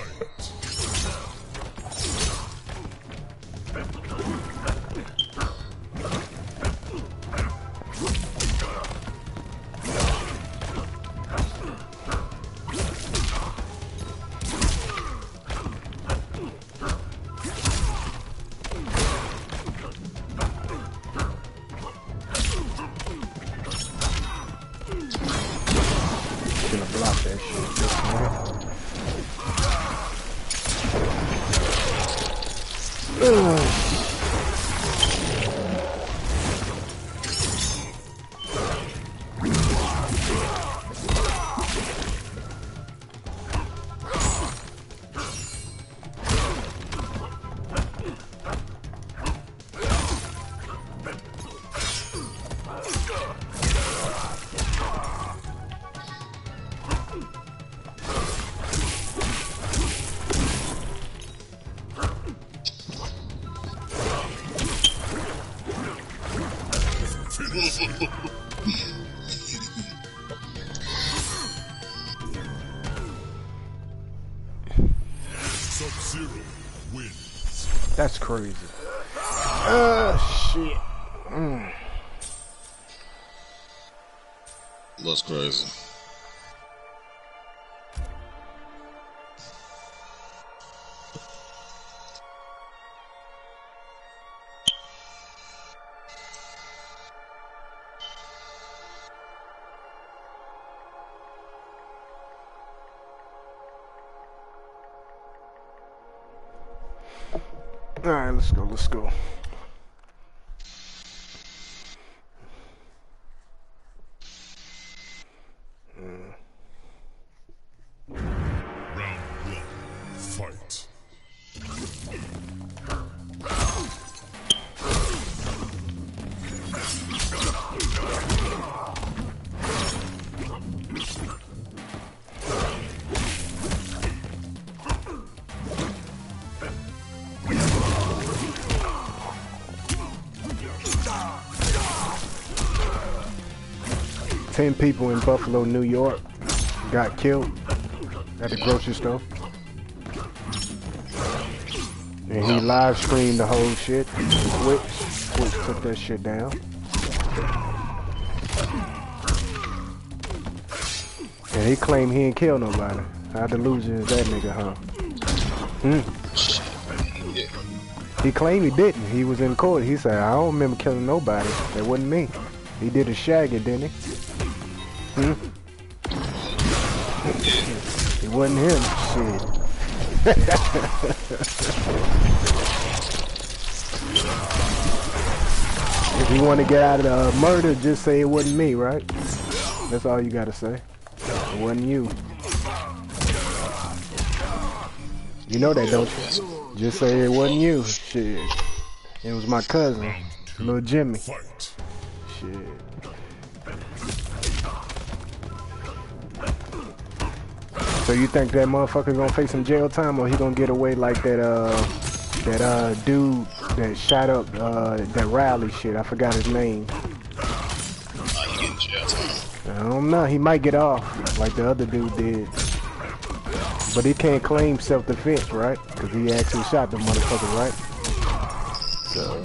Gonna block that shit. Just Sub-Zero wins. That's crazy. Oh, shit. Mm. What's crazy? All right, let's go. Let's go. Mm. Round one, fight. ten people in Buffalo, New York got killed at the grocery store. And he live streamed the whole shit. Twitch, Twitch took that shit down. And he claimed he ain't killed nobody. How delusional is that nigga, huh? Hmm. He claimed he didn't. He was in court. He said, I don't remember killing nobody. That wasn't me. He did a shagging, didn't he? Hmm? It wasn't him. Shit. If you want to get out of the murder, just say it wasn't me, right? That's all you gotta say. It wasn't you. You know that, don't you? Just say it wasn't you. Shit. It was my cousin, little Jimmy. Shit. So you think that motherfucker gonna face some jail time, or he gonna get away like that uh that uh dude that shot up uh that rally shit? I forgot his name. I don't know. He might get off like the other dude did, but he can't claim self-defense, right? Because he actually shot the motherfucker, right? So.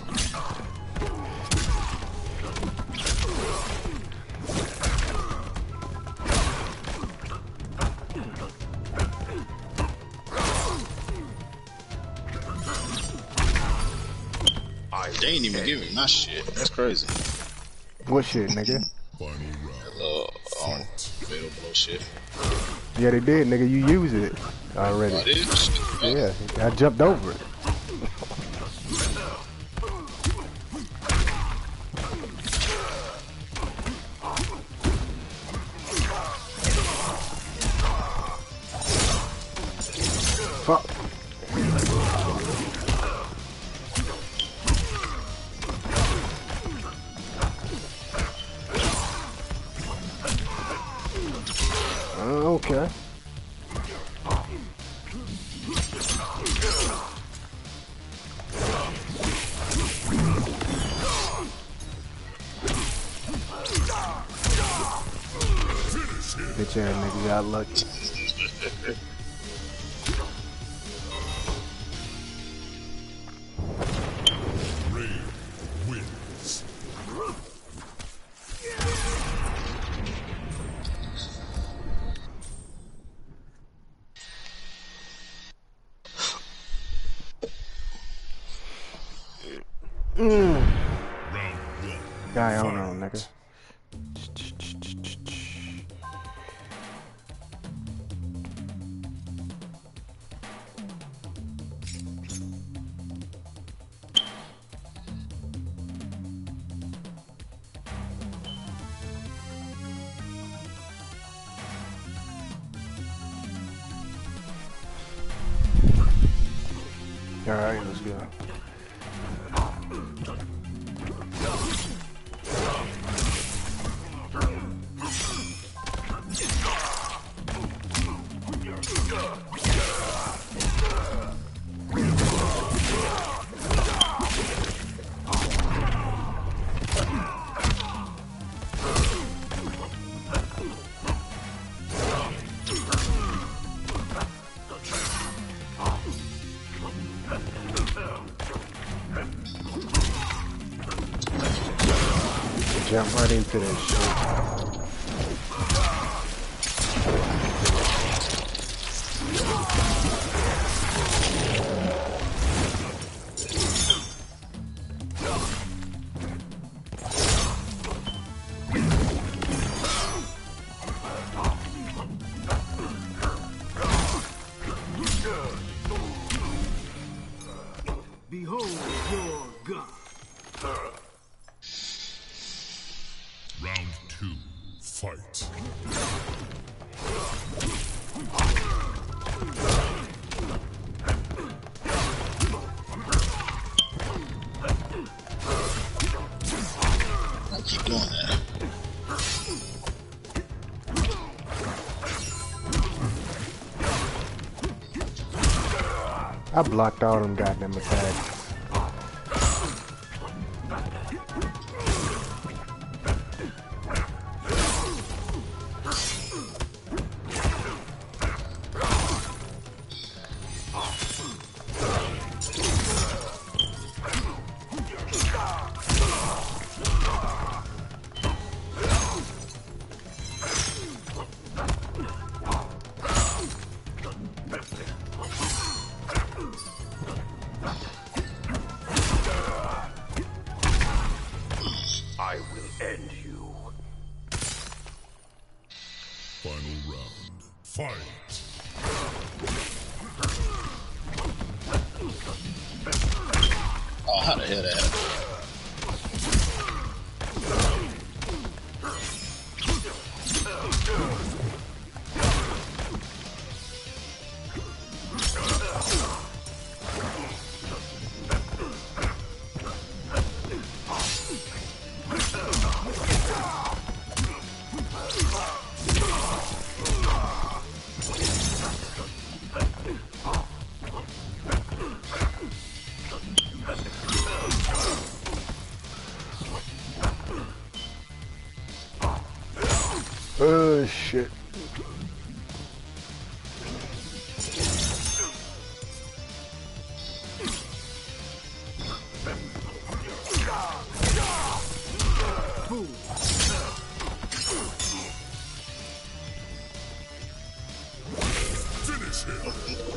They ain't even give me my shit. That's crazy. What shit, nigga? Uh, um, fatal blow shit. Yeah, they did, nigga. You used it already. Oh, I did? Yeah, I jumped over it. Fuck. Okay. Bitch ass nigga got lucky. Mm. I don't know, nigga. All right, let's go. Jump right into that shit. Behold your God. Round two, fight. I keep doing that. I blocked all them goddamn attacks. end you. Final round. Fight! Oh, how the hell that happened? Oh shit. Finish him!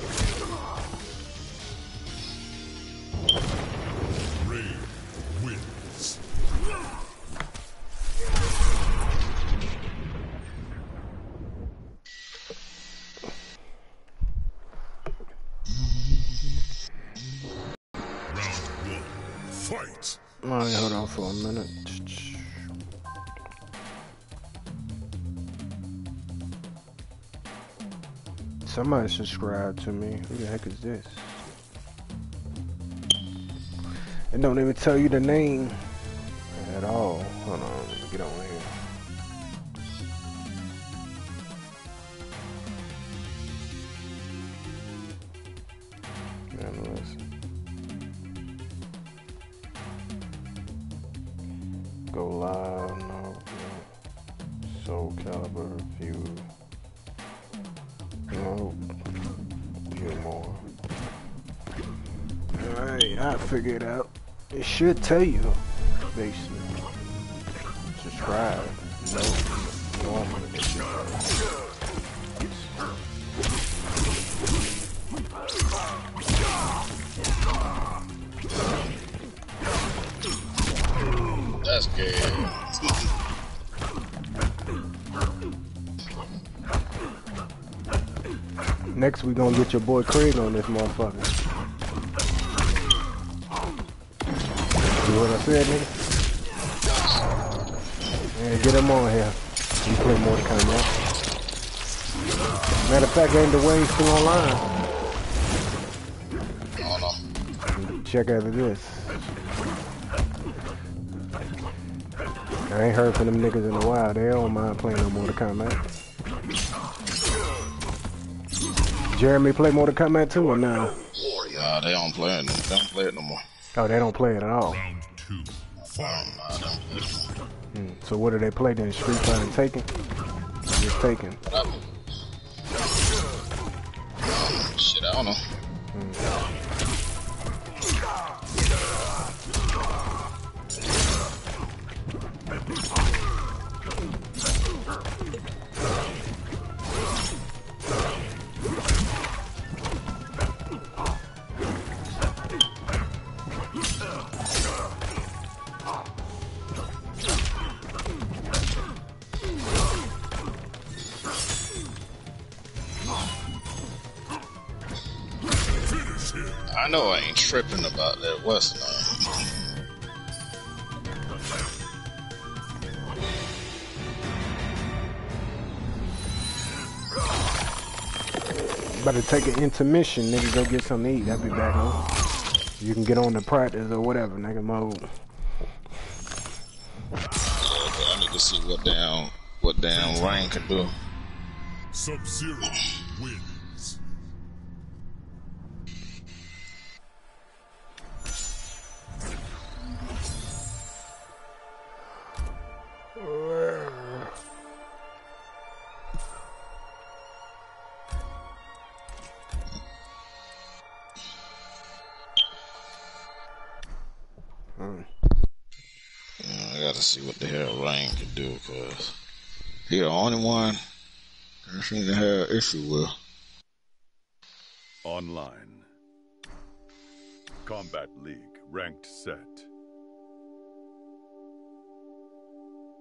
Ray wins. Fight! Alright, hold on for a minute. Somebody subscribe to me. Who the heck is this? It don't even tell you the name at all. Hold on, let me get on here. Go live, no, no. Soul Caliber view. No. View more. Alright, I figured it out. It should tell you, basically. Subscribe. No, normally it should. That's good. Next, we gonna get your boy Craig on this motherfucker. See what I said, nigga? Yeah, get him on here. You play more to come out. Matter of fact, ain't the way still online. Hold on. Check after this. I ain't heard from them niggas in a while. They don't mind playing no Mortal Kombat. Jeremy play Mortal Kombat too or no? Nah, they don't play it. They don't play it no more. Oh, they don't play it at all. Round two. Fight! Nah, they don't play it no more. Hmm. So what do they play then? Street Fighter and Taken? Just Taken. Shit, I don't know. Hmm. I know I ain't tripping about that. What's the name? About to take an intermission, nigga. Go get something to eat. I'll be back home. You can get on the practice or whatever, nigga. Mode. I need to see what damn what damn Rain can do. Sub-Zero wins. I gotta see what the hell Rain can do, cause he the only one I seem to have issue with. Online. Combat League. Ranked set.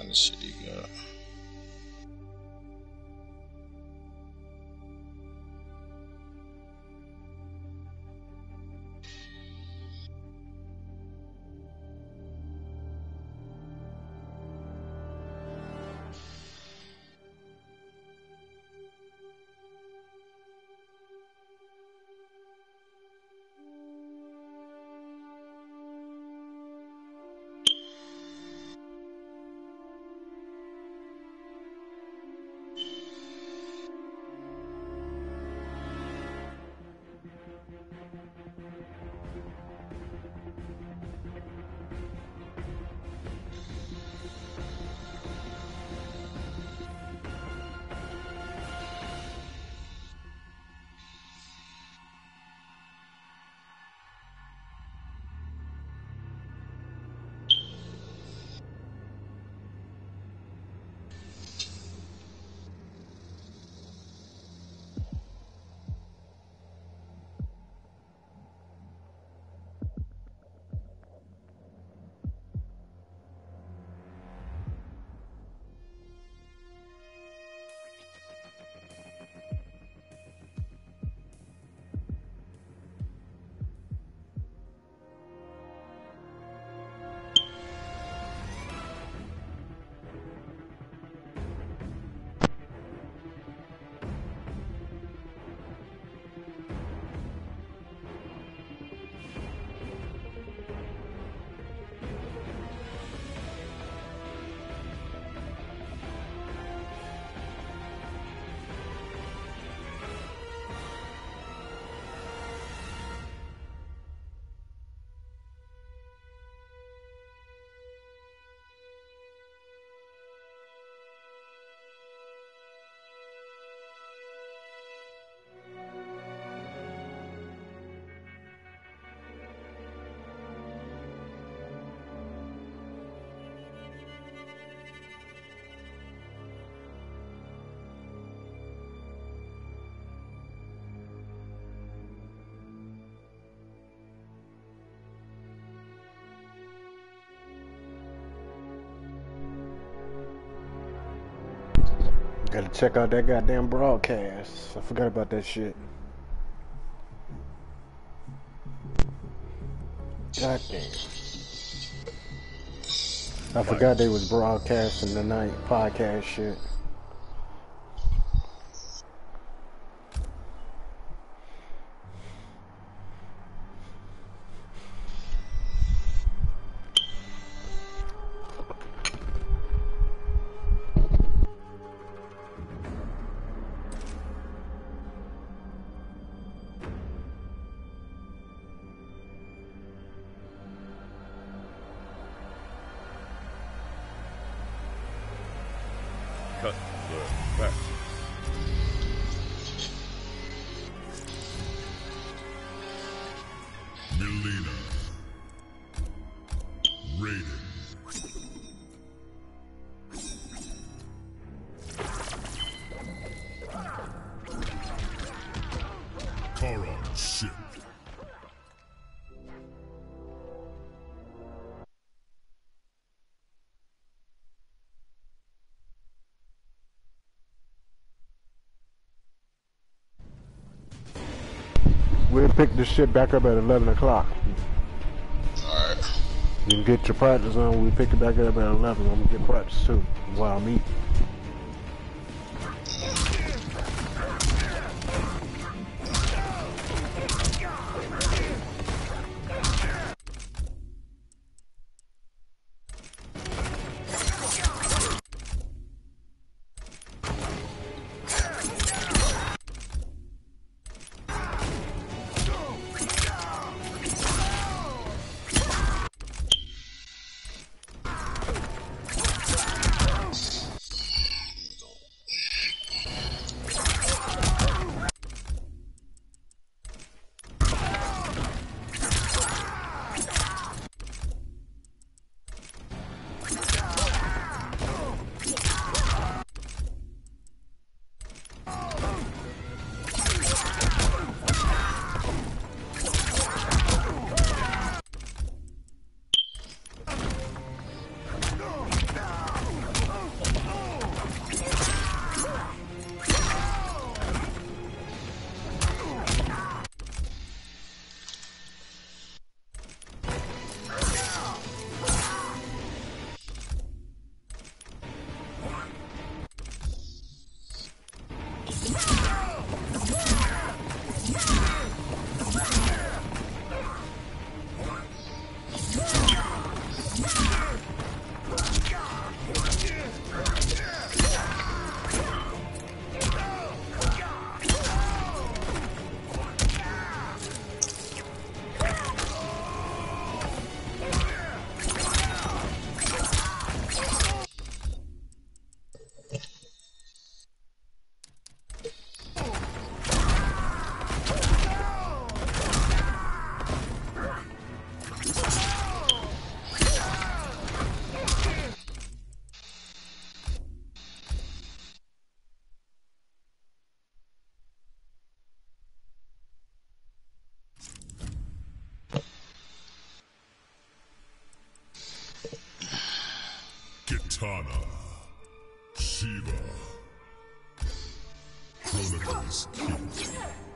kind of shit he got. Gotta check out that goddamn broadcast. I forgot about that shit. Goddamn. I forgot they was broadcasting tonight, podcast shit. Cut the back. Melina. Raiden. Kara shipped. We'll pick this shit back up at eleven o'clock. Alright. You can get your practice on. We'll pick it back up at eleven. I'm gonna get practice too while I'm eating. Kitana, Shiva, Chronicles Kid.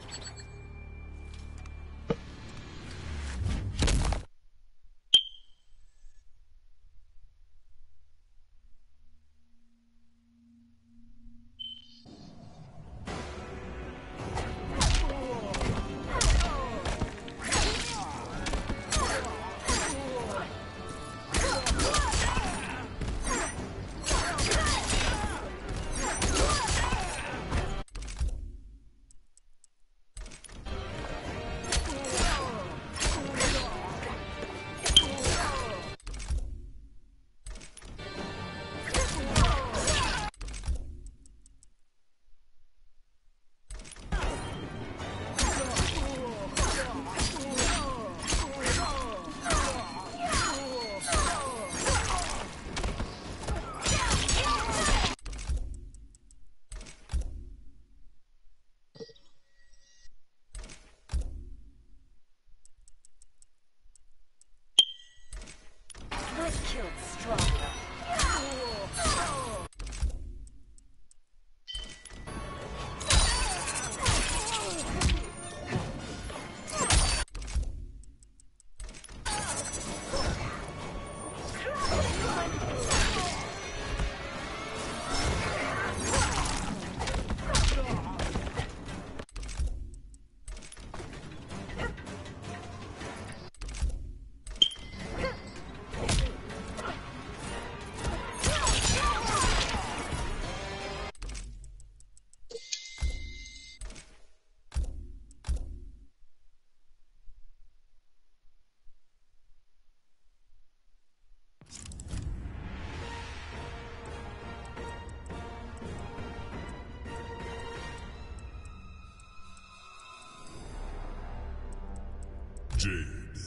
Jade.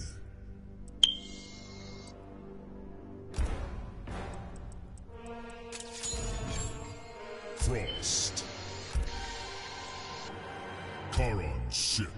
Frost. Charon's ship.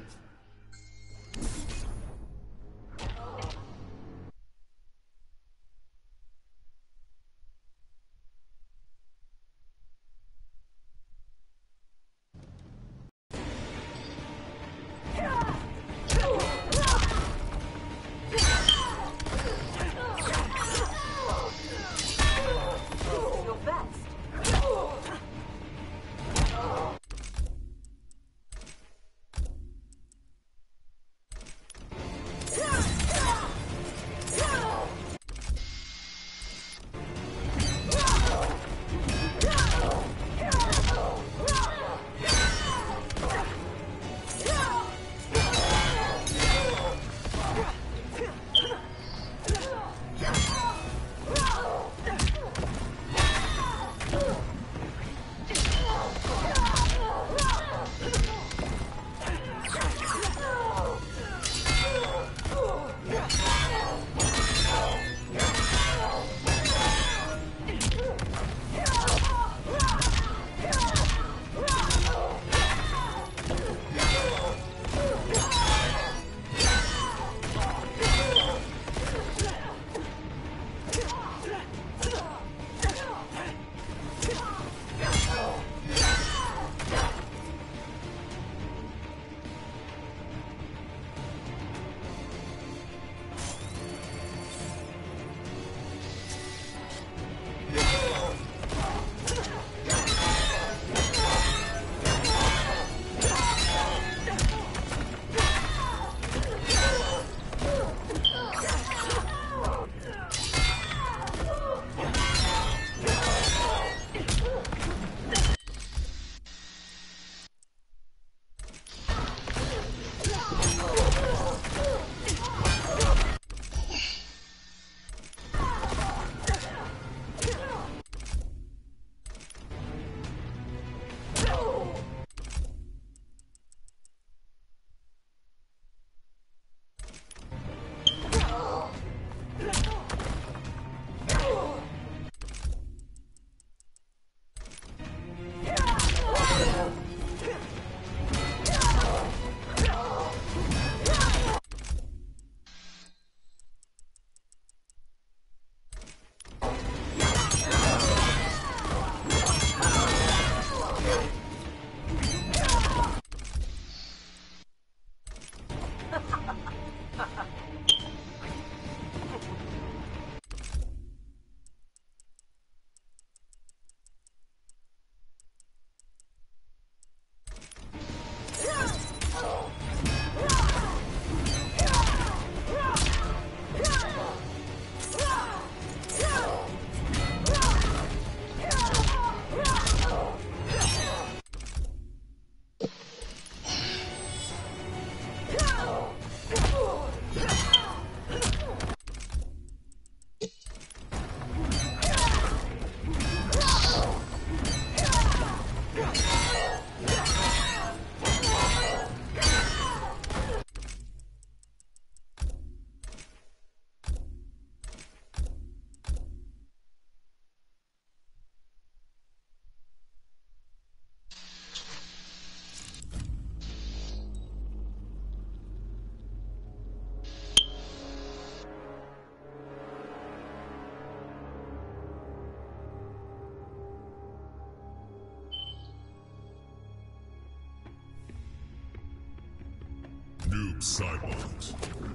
Flip sideways.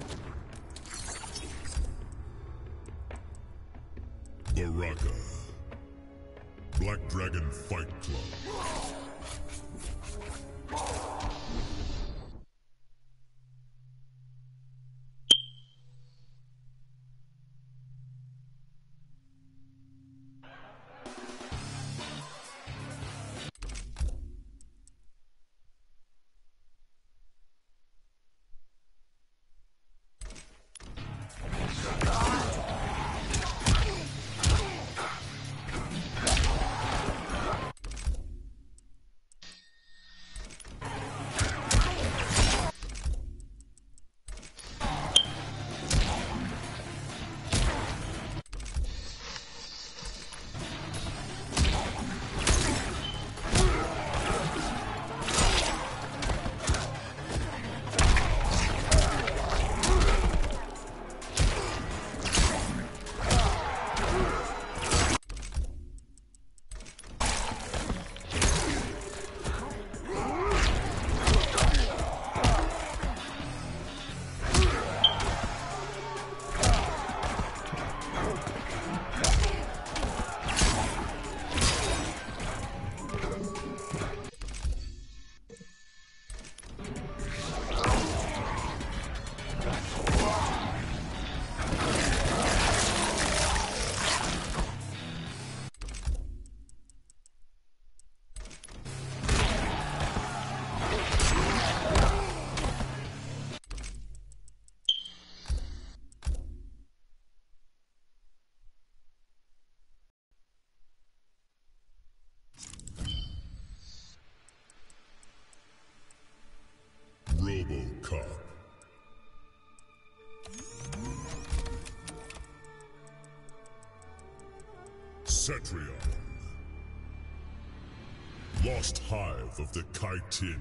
Baraka. Black Dragon Fight Club. RoboCop. Cetrion. Lost Hive of the Chitin.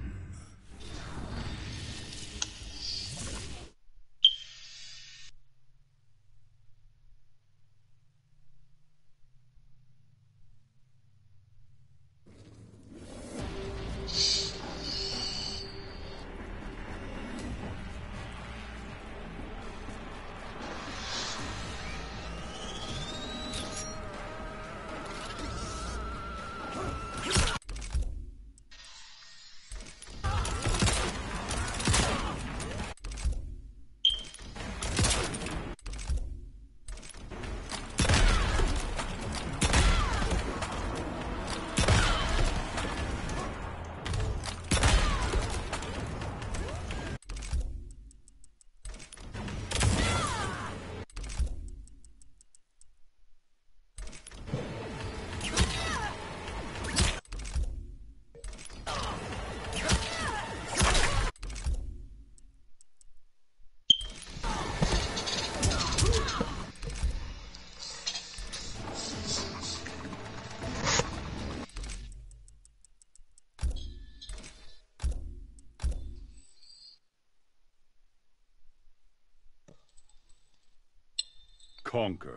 Conquer.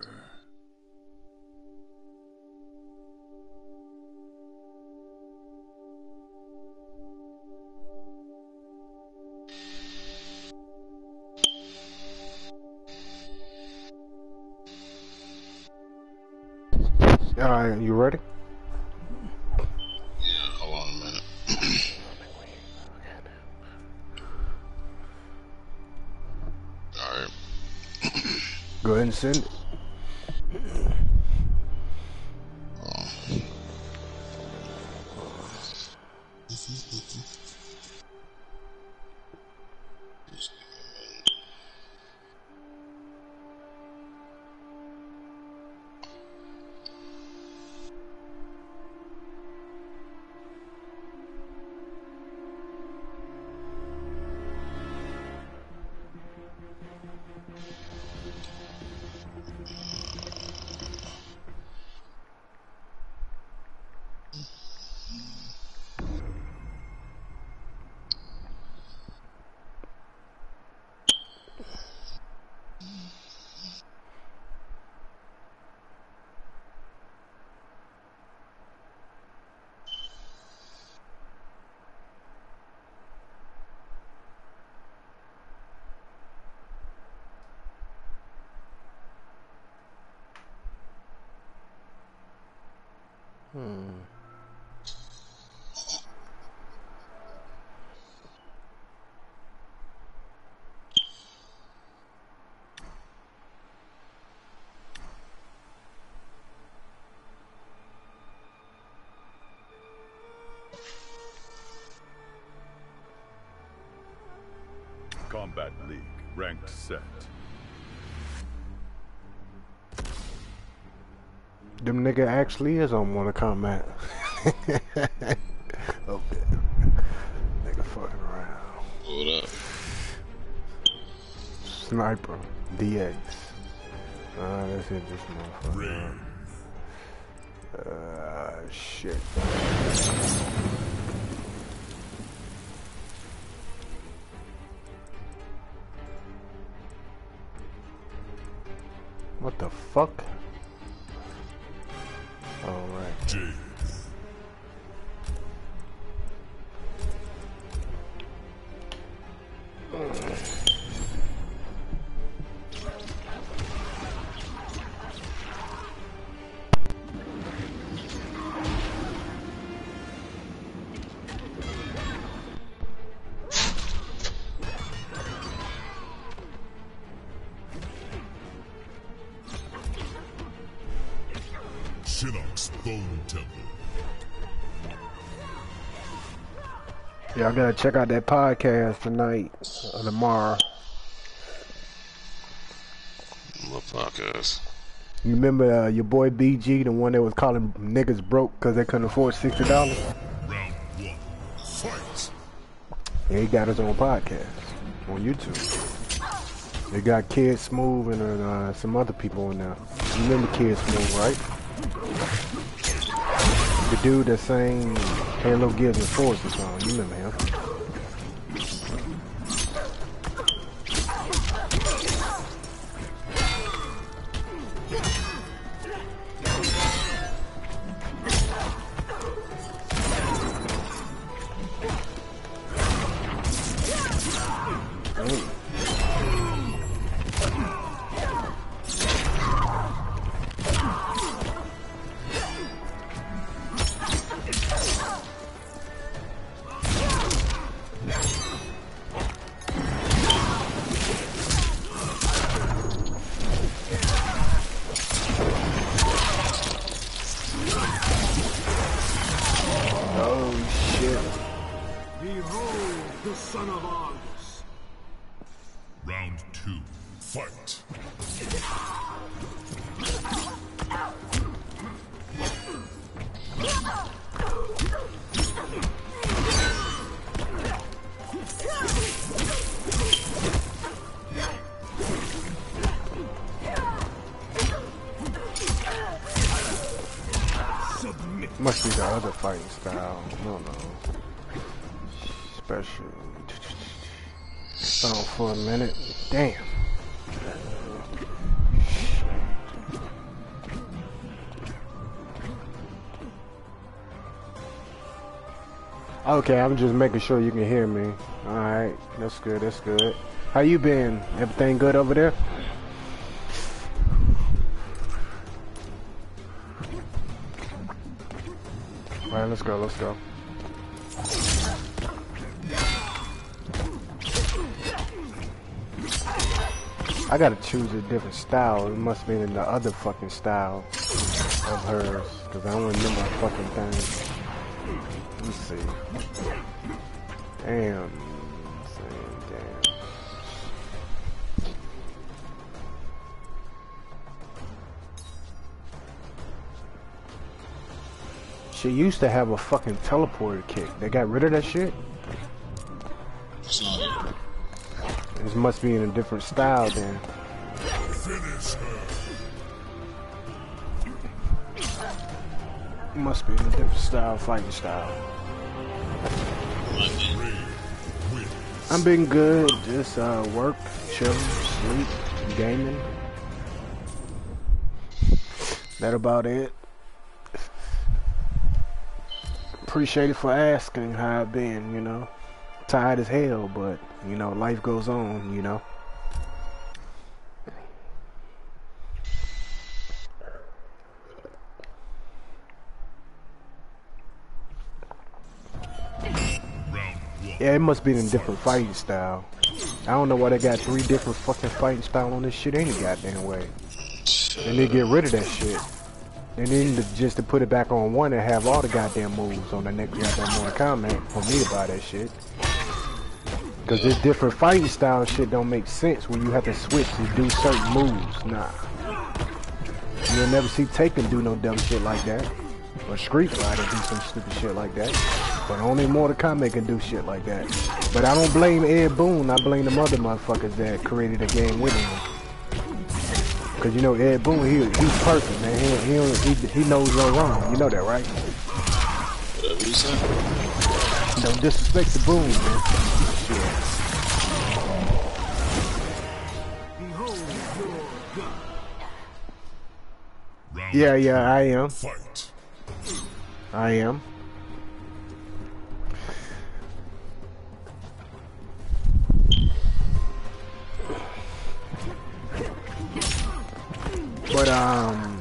All right, you ready? Yeah, hold on a minute. All right. Go ahead and send it. Kombat League. Ranked set. Them nigga actually is on Mortal Kombat. Okay. Nigga fucking around. Hold up. Sniper. D X. Ah, that's it, this motherfucker. Uh, shit. What the fuck? Alright. Jade. Shinnok's Bone Temple. Y'all gotta check out that podcast tonight or tomorrow. What podcast? You remember uh, your boy B G, the one that was calling niggas broke because they couldn't afford sixty dollars? Round one. Fight. Yeah, he got his own podcast on YouTube. They got Kid Smooth and uh, some other people in there. You remember Kid Smooth, right? The dude that sang Halo Gives and Forces song. You remember him? Round two. Fight. Must be the other fighting style. I don't know. Special. Oh, for a minute. Damn. Okay, I'm just making sure you can hear me. Alright, that's good, that's good. How you been? Everything good over there? Alright, let's go, let's go. I gotta choose a different style. It must be in the other fucking style of hers, because I don't remember a fucking thing. Let me see. Damn. Damn. She used to have a fucking teleporter kick. They got rid of that shit? This must be in a different style then. Finish her. Must be in a different style, fighting style. I'm been good, just uh, work, chilling, sleep, gaming. That about it. Appreciate it for asking how I've been, you know. Tired as hell, but, you know, life goes on, you know. Yeah, it must be in a different fighting style. I don't know why they got three different fucking fighting style on this shit any goddamn way. And they get rid of that shit. They need to just to put it back on one and have all the goddamn moves on the next goddamn Mortal Kombat for me to buy that shit. Cause this different fighting style shit don't make sense when you have to switch to do certain moves. Nah. You'll never see Taken do no dumb shit like that. Or Street Fighter do some stupid shit like that. But only Mortal Kombat can do shit like that. But I don't blame Ed Boon, I blame them other motherfuckers that created the game with him. Cause you know Ed Boon, he he's perfect, man. He he he, he knows no wrong. You know that, right? Whatever you say. Don't disrespect the Boon, man. Round Yeah, yeah, I am. fight. I am. But um,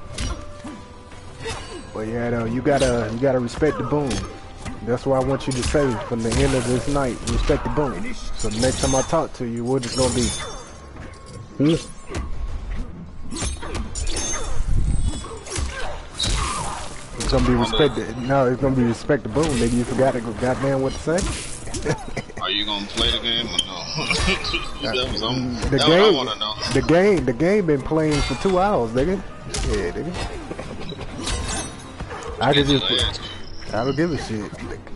but yeah, though you gotta you gotta respect the Boon. That's what I want you to say from the end of this night. Respect the Boon. So the next time I talk to you, what it's gonna be? Hmm? It's gonna be respected. No, it's gonna be respect the Boon. Nigga, you forgot to go goddamn what to say. Are you gonna play the game or no? that was, um, the that game, what I wanna know. the game, the game been playing for two hours, nigga. Yeah, nigga. I could just, I don't give a shit.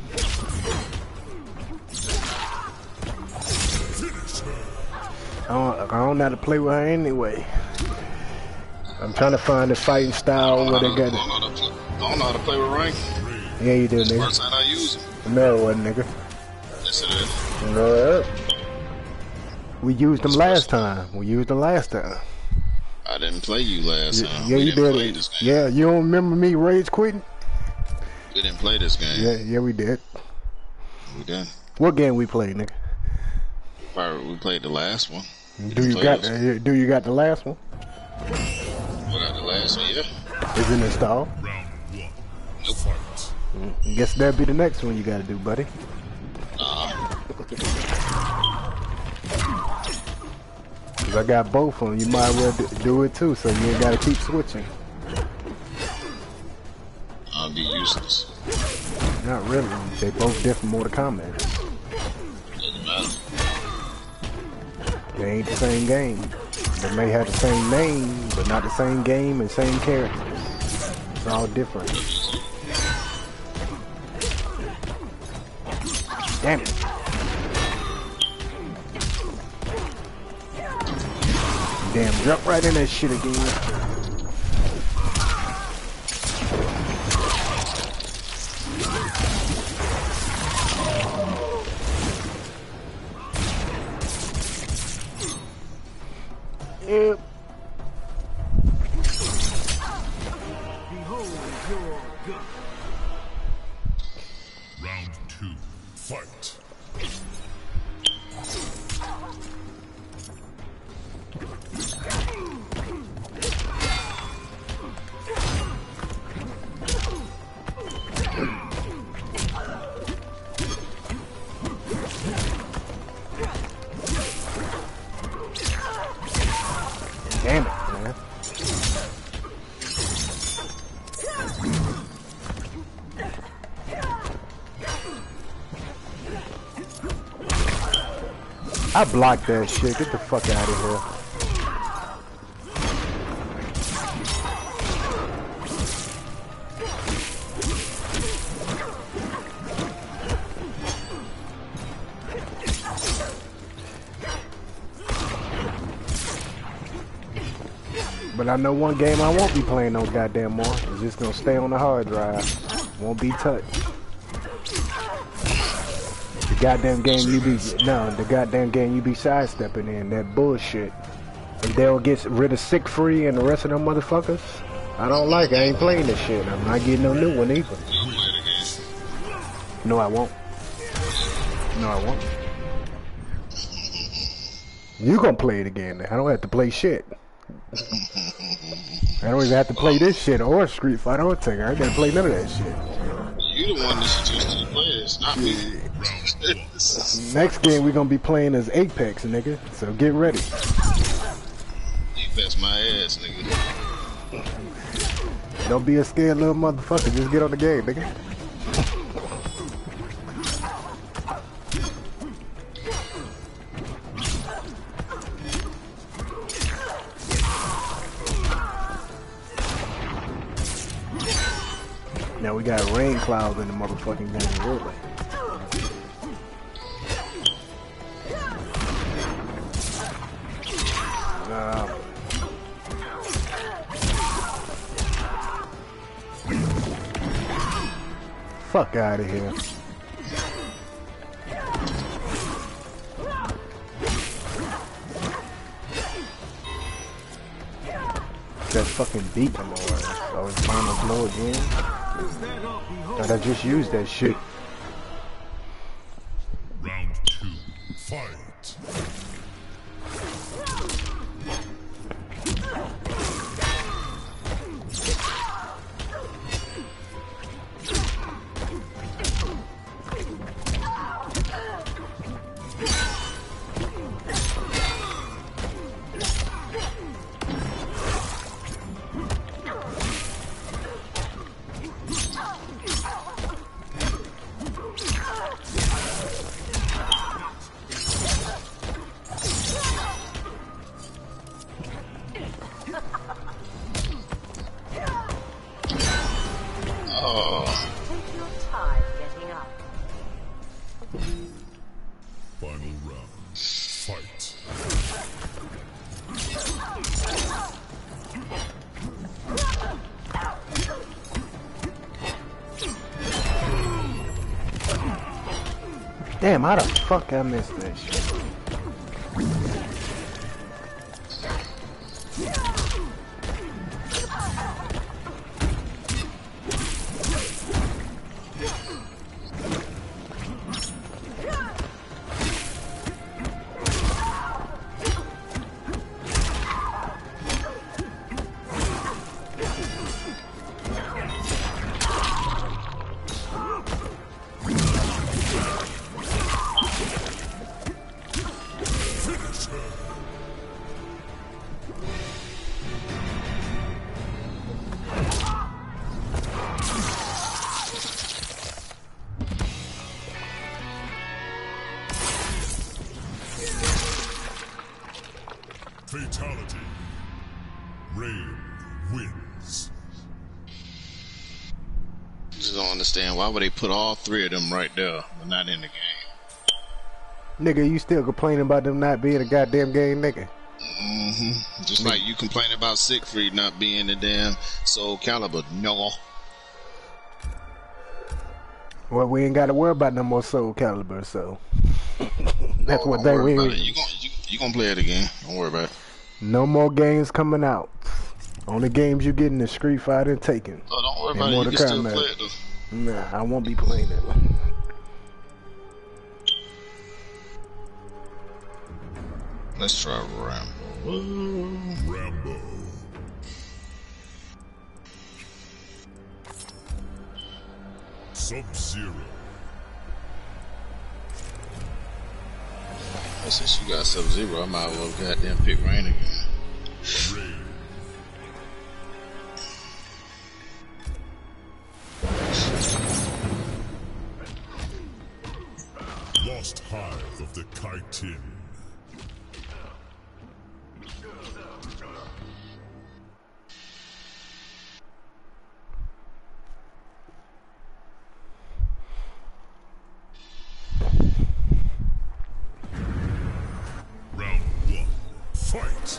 I don't, I don't know how to play with her anyway. I'm trying to find the fighting style where they got it. I don't know how to play with rank. Yeah, you do, nigga. First time I use it. No, it wasn't, nigga. Yes, it is. No. We used them last time. We used them last time. I didn't play you last Yeah, time. yeah we you didn't did. play this game. Yeah, you don't remember me rage quitting? We didn't play this game. Yeah, yeah, we did. We did. What game we played, nigga? We played the last one. We Do you didn't got? play this. The, do you got the last one? We got the last one, yeah. Is it installed? Round one. Nope. Fight. Mm, guess that'll be the next one you gotta do, buddy. Nah. Cause I got both of them. You might as well do, do it too, so you ain't gotta keep switching. I'll be useless. Not really. They both different Mortal Kombat. Doesn't matter. They ain't the same game. They may have the same name, but not the same game and same characters. It's all different. Damn it. Damn, jump right in that shit again. Yep. Behold your gun. Round two. Fight. Damn it, man. I blocked that shit. Get the fuck out of here. But I know one game I won't be playing no goddamn more. It's just gonna stay on the hard drive. Won't be touched. The goddamn game you be no, the goddamn game you be sidestepping in, that bullshit. If they don't get rid of Sick Free and the rest of them motherfuckers, I don't like it. I ain't playing this shit. I'm not getting no new one either. No, I won't. No, I won't. You gonna play it again. I don't have to play shit. I don't even have to play this shit or Street Fighter or Tekken. I ain't gotta play none of that shit. You the one that suggested to play this, not me. Next game we gonna be playing is Apex, nigga. So get ready. Apex my ass, nigga. Don't be a scared little motherfucker. Just get on the game, nigga. we got rain clouds in the motherfucking game, really. Nah. Fuck out of here. That fucking beat no more. So it's final blow again. Thought I just used that shit. Round two, fight. Final round. Fight. Damn, how the fuck I missed that shit? Fatality. Rain wins. Just don't understand why would they put all three of them right there, but not in the game. Nigga, you still complaining about them not being a goddamn game, nigga? Mm-hmm. Just like you complain about Siegfried not being the damn Soul Calibur. No. Well, we ain't got to worry about no more Soul Calibur, so that's oh, what they we. You gonna you, you gonna play it again? Don't worry about it. No more games coming out. Only games you getting is Street Fighter and Taken. Oh, don't worry about it. You can still play it though. Nah, I won't be playing it. Let's try Rambo. Rambo. Sub-Zero. Well, since you got Sub-Zero, I might as well goddamn pick Rain again. Rain. Lost Hive of the Kaitin. Round one, fight!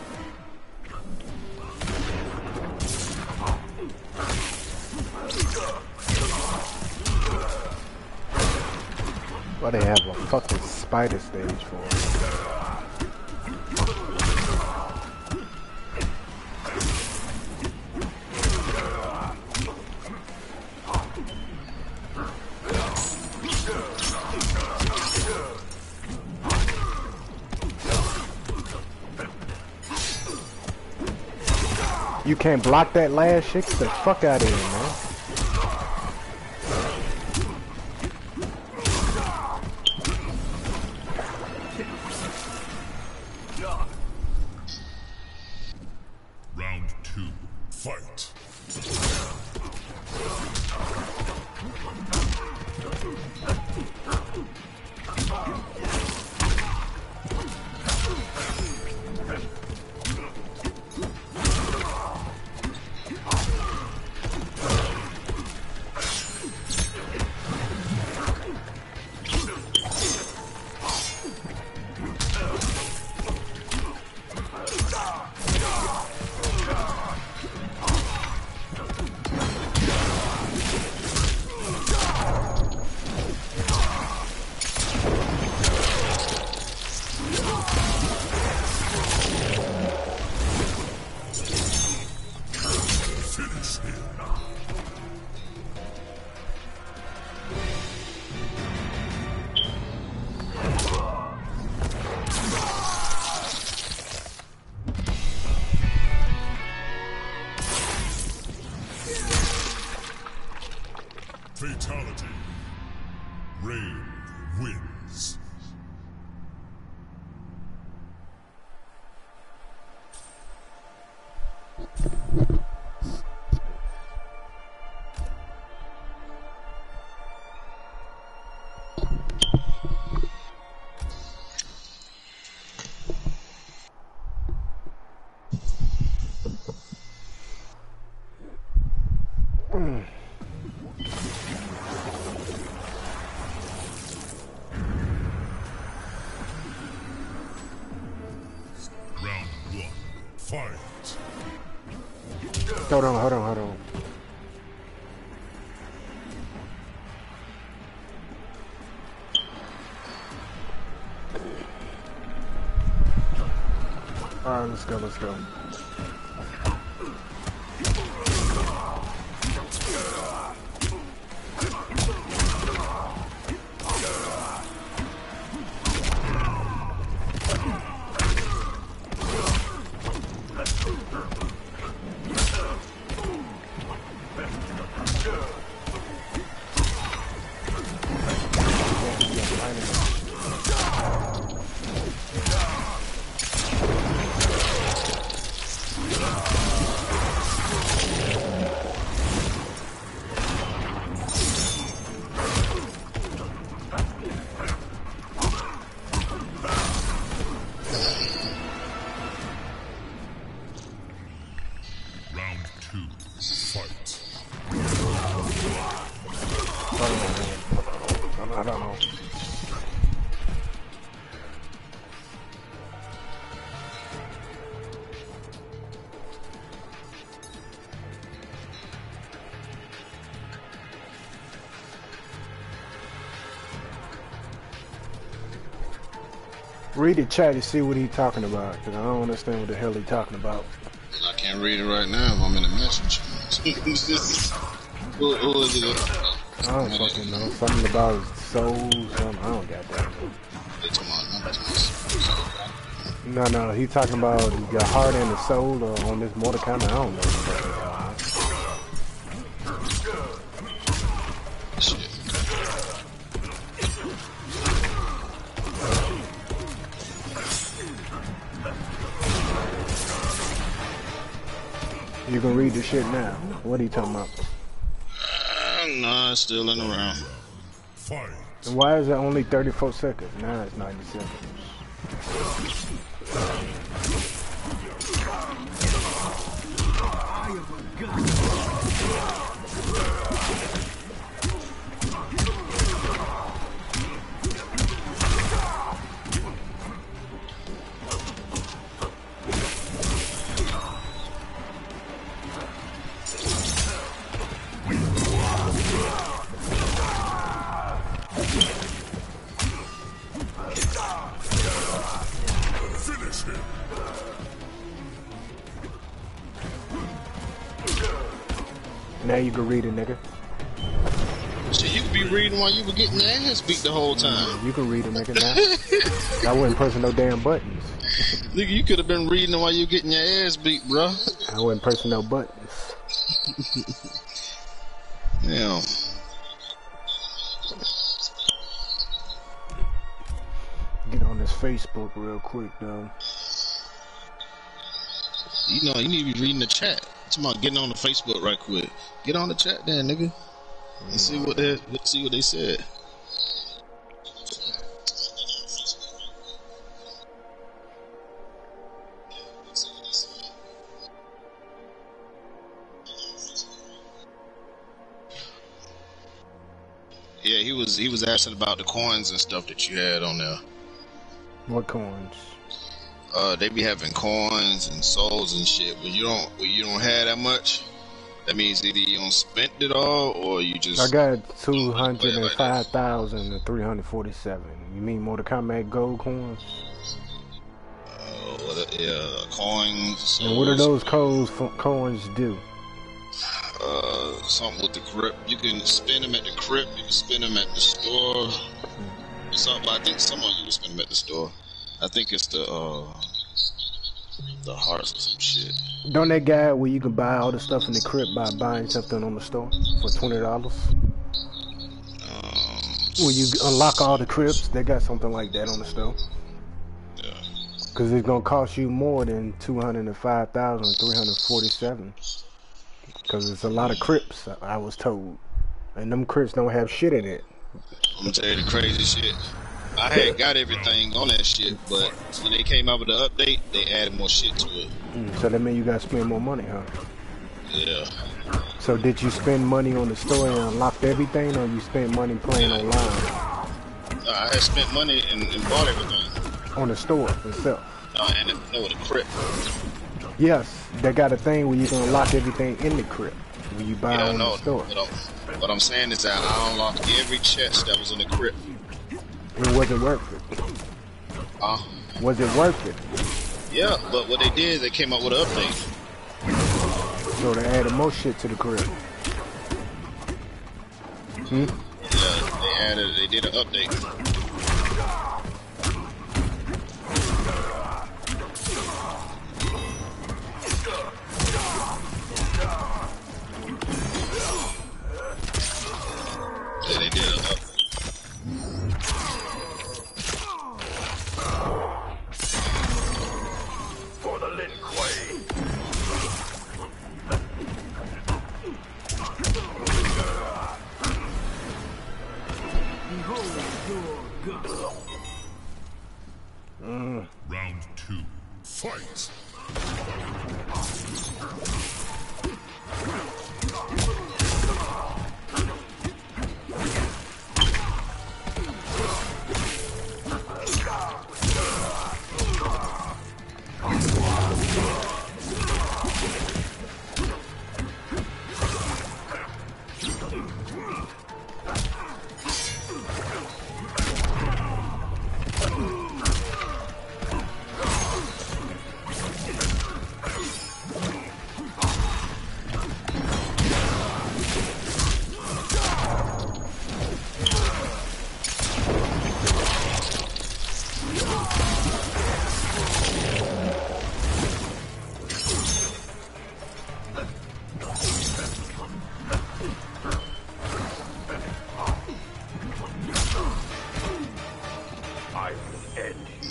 Why they have a fucking spider stage for? You can't block that last shit? Get the fuck out of here, man. Round two, fight. Rain wins. Round one, fight. Hold on, hold on, hold on. Alright, let's go, let's go. Round two, fight. I don't know. Read the chat to see what he's talking about, because I don't understand what the hell he's talking about. I can't read it right now if I'm in a message. who, who is it? I don't fucking know. Something about soul, something. I don't got that. No, no, he's talking about your heart and the soul or on this Mortal Kombat. I don't know what he's talking about. You can read the shit now. What are you talking about? Uh, nah, it's still in the round. Fight. And why is it only thirty-four seconds? Now it's ninety seconds. I am a god. Finish him. Now you can read it, nigga. Shit, you could be reading while you were getting your ass beat the whole time. You can read it, nigga. Now. I wasn't pressing no damn buttons. Nigga, you could have been reading while you were getting your ass beat, bro. I wasn't pressing no buttons. Damn. Get on this Facebook real quick, though. You know, you need to be reading the chat. Come on, getting on the Facebook right quick. Get on the chat then, nigga. And see what they see what they said. Yeah, he was he was asking about the coins and stuff that you had on there. What coins? Uh, they be having coins and souls and shit, but you don't when you don't have that much. That means either you don't spend it all or you just. I got two hundred and five thousand and three hundred forty-seven. You mean Mortal Kombat gold coins? Uh, what? Yeah, coins. Souls. And what do those coins coins do? Uh, something with the crypt. You can spend them at the crypt. You can spend them at the store. Mm-hmm. Something. I think some of you can spend them at the store. I think it's the uh, the hearts or some shit. Don't that guy where you can buy all the stuff in the crypt by buying something on the store for twenty dollars? Um, When you unlock all the crypts, they got something like that on the store. Yeah. Cause it's gonna cost you more than two hundred and five thousand three hundred forty-seven. Cause it's a lot of crypts, I was told, and them crypts don't have shit in it. I'm gonna tell you the crazy shit. I had got everything on that shit, but when they came out with the update, they added more shit to it. Mm, so that means you gotta spend more money, huh? Yeah. So did you spend money on the store and unlocked everything, or you spent money playing Yeah. online? No, I had spent money and, and bought everything. On the store itself? No, and it, no, the crypt. Yes, they got a thing where you can unlock everything in the crypt when you buy Yeah, on no. the store. What I'm, what I'm saying is that I unlocked every chest that was in the crypt. And was it worth it? Uh, Was it worth it? yeah, but what they did is they came out with an update. So they added more shit to the crib. Hmm? Yeah, they added, they did an update. Yeah, they did an update. For the Lin Kuei. Behold your God. Mm. Round two. Fight. I will end you.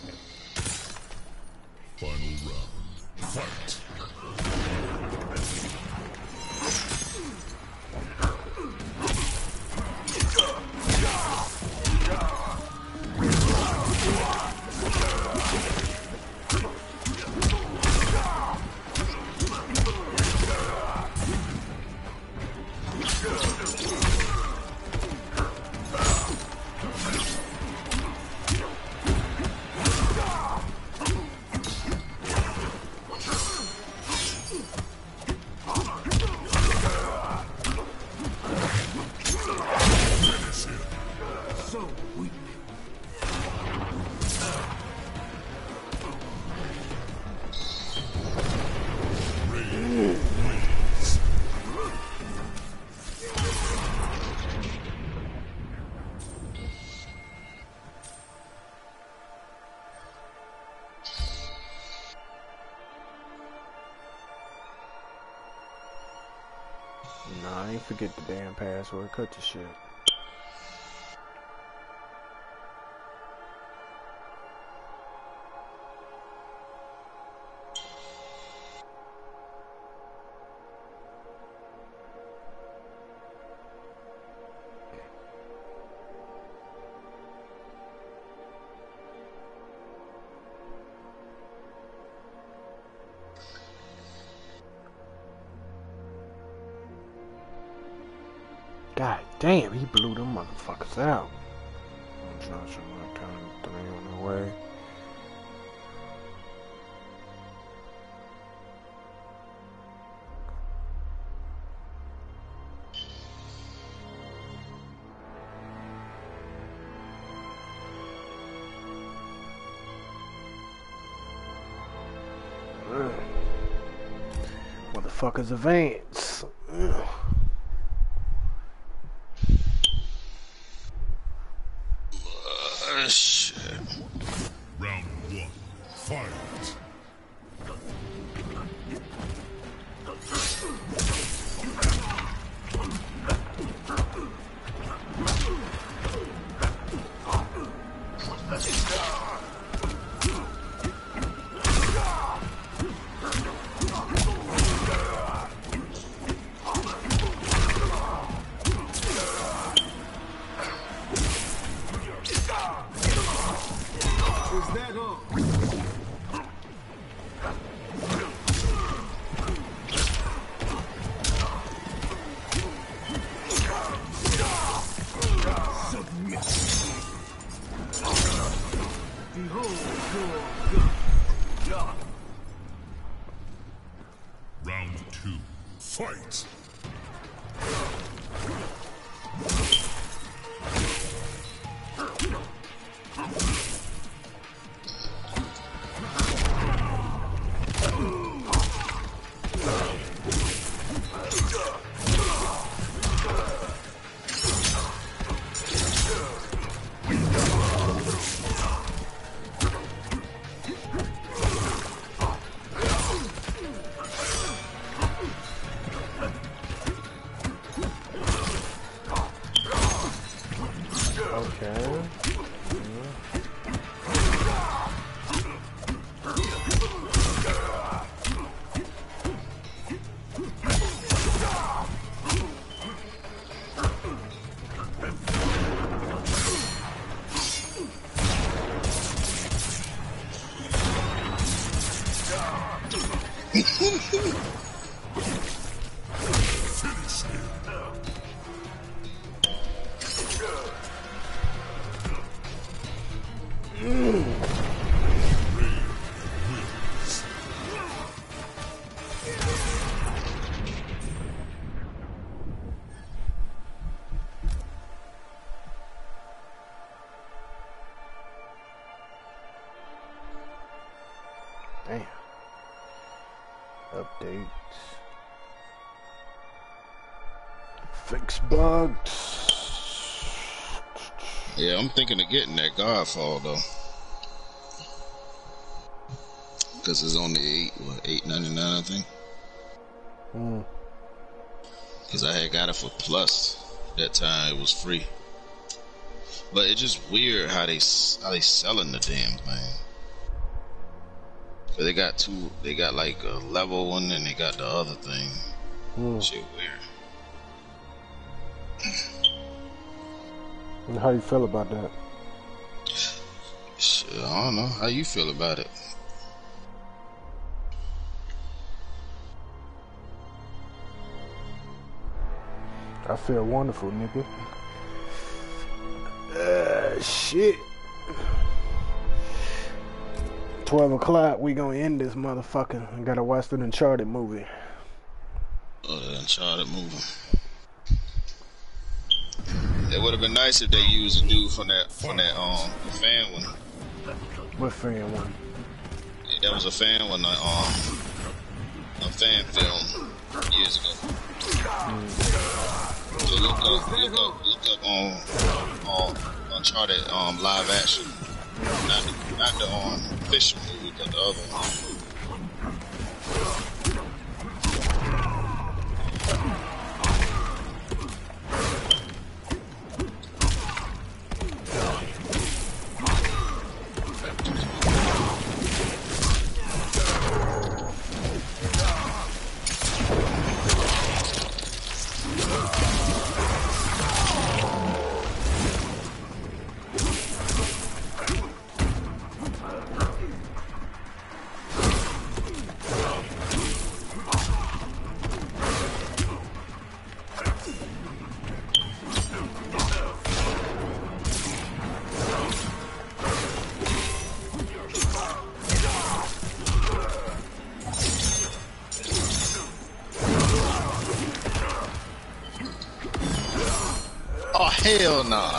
Final round. Fight. So weak. Nah, I ain't forget the damn password. Cut the shit. God damn, he blew them motherfuckers out. I'm trying to show my count of three on the way. Ugh. Motherfuckers advance. Ugh. Uh, shit. Round one. Fight. Behold your God. Round two. Fight! Damn. Updates. Fix bugs. Yeah, I'm thinking of getting that Godfall though, because it's only eight, what, eight ninety nine, I think. Hmm. Because I had got it for plus that time; it was free. But it's just weird how they how they selling the damn thing. They got two. They got like a level one, and they got the other thing. Hmm. Shit weird. And how you feel about that? Shit, I don't know. How you feel about it? I feel wonderful, nigga. Uh, shit. twelve o'clock, we gonna end this motherfucker. I gotta watch the Uncharted movie. Oh, the Uncharted movie. It would have been nice if they used a dude from that from that um fan one. What fan one? Yeah, that was a fan one, like, um, a fan film years ago. Mm. So look up, look up, look up on um, Uncharted um live action, not not the um official movie, but the other one. Oh, hell nah.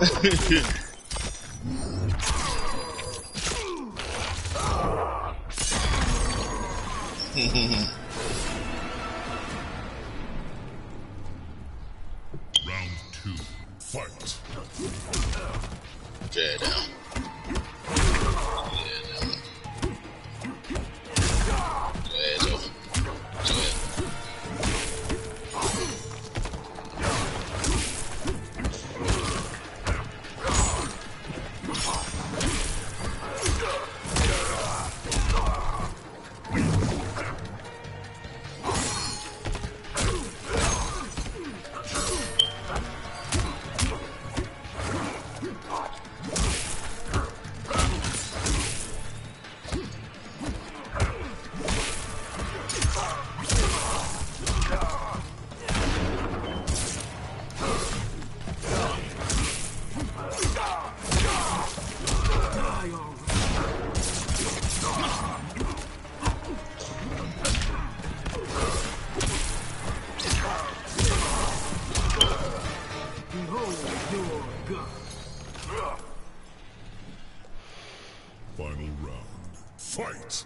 Round two, fight. Okay, down. Final round. Fight!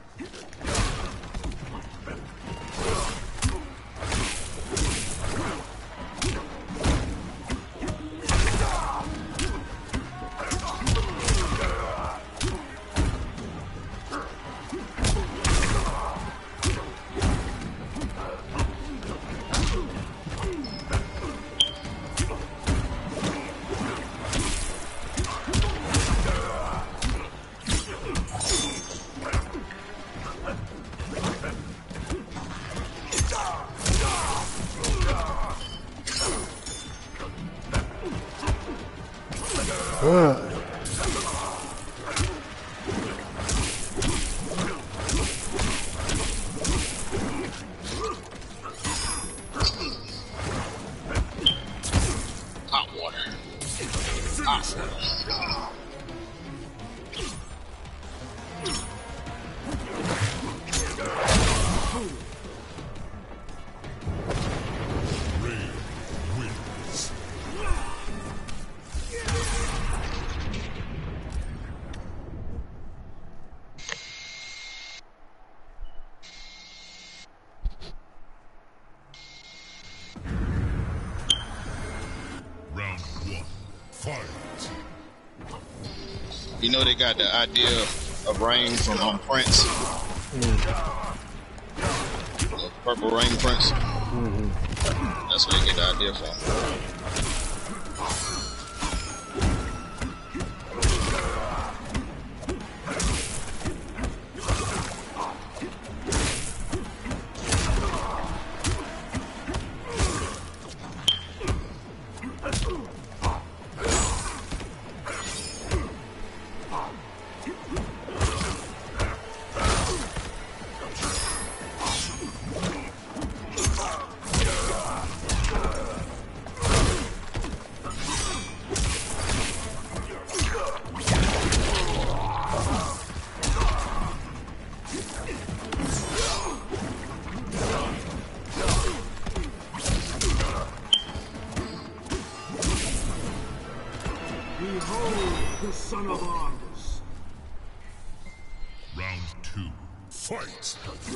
You know they got the idea of rain from um, Prince. Mm. The Purple Rain Prince. Mm-hmm. That's where they get the idea from. Son of arms. Round two. Fight.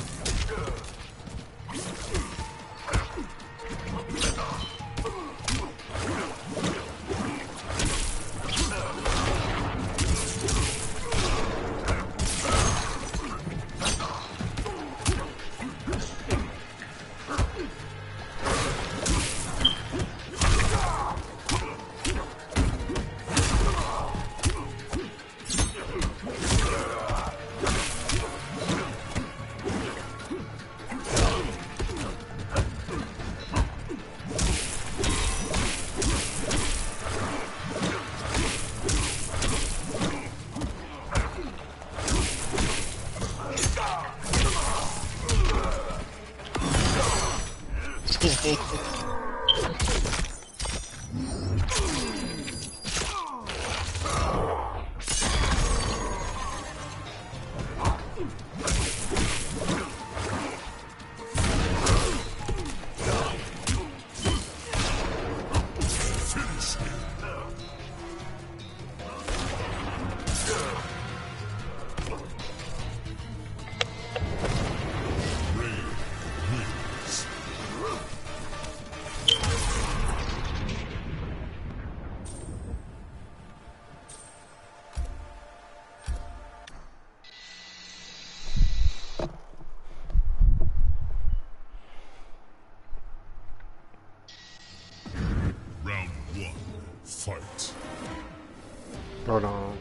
Fight. Hold on.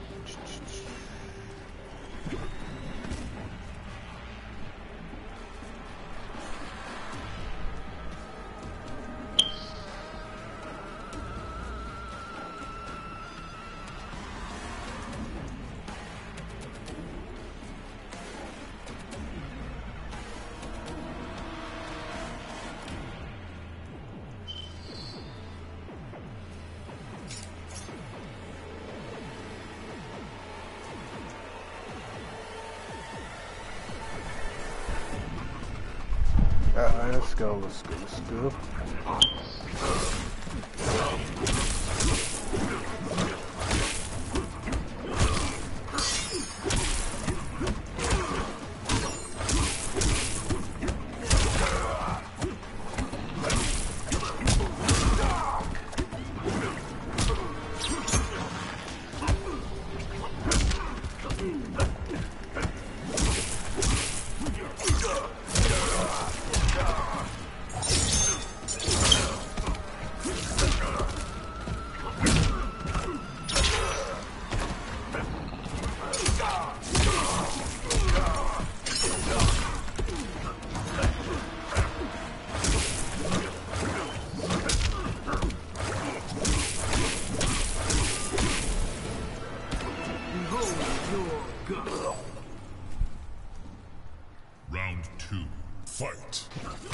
Alright, let's go, let's go, let's go. two, fight.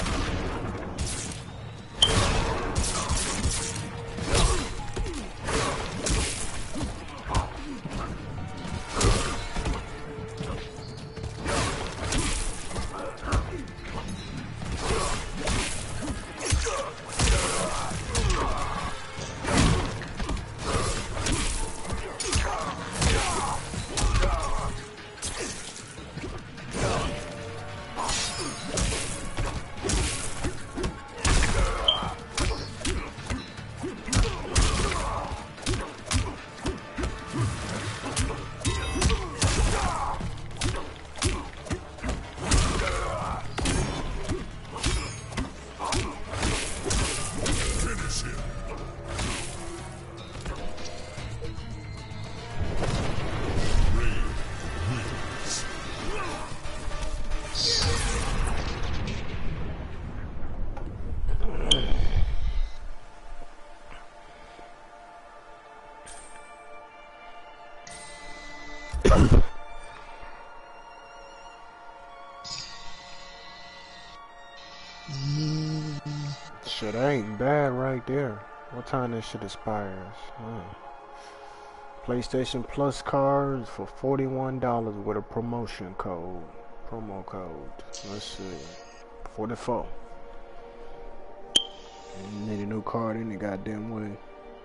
Shit, that ain't bad right there. What time this shit expires? Oh. PlayStation Plus cards for forty-one dollars with a promotion code. Promo code. Let's see. forty-four. You need a new card any goddamn way.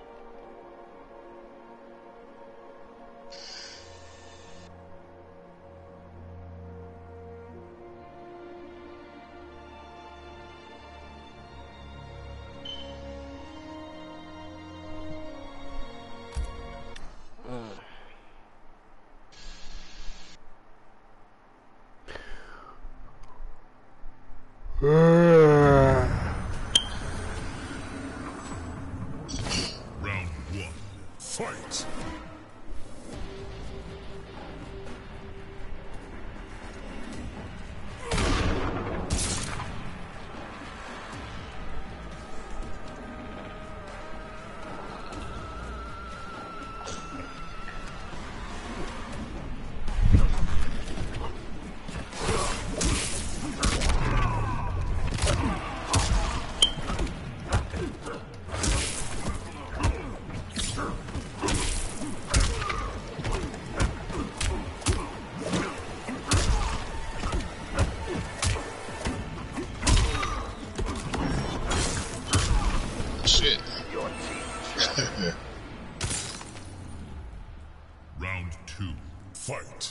Round one, fight. Shit. Round two, fight.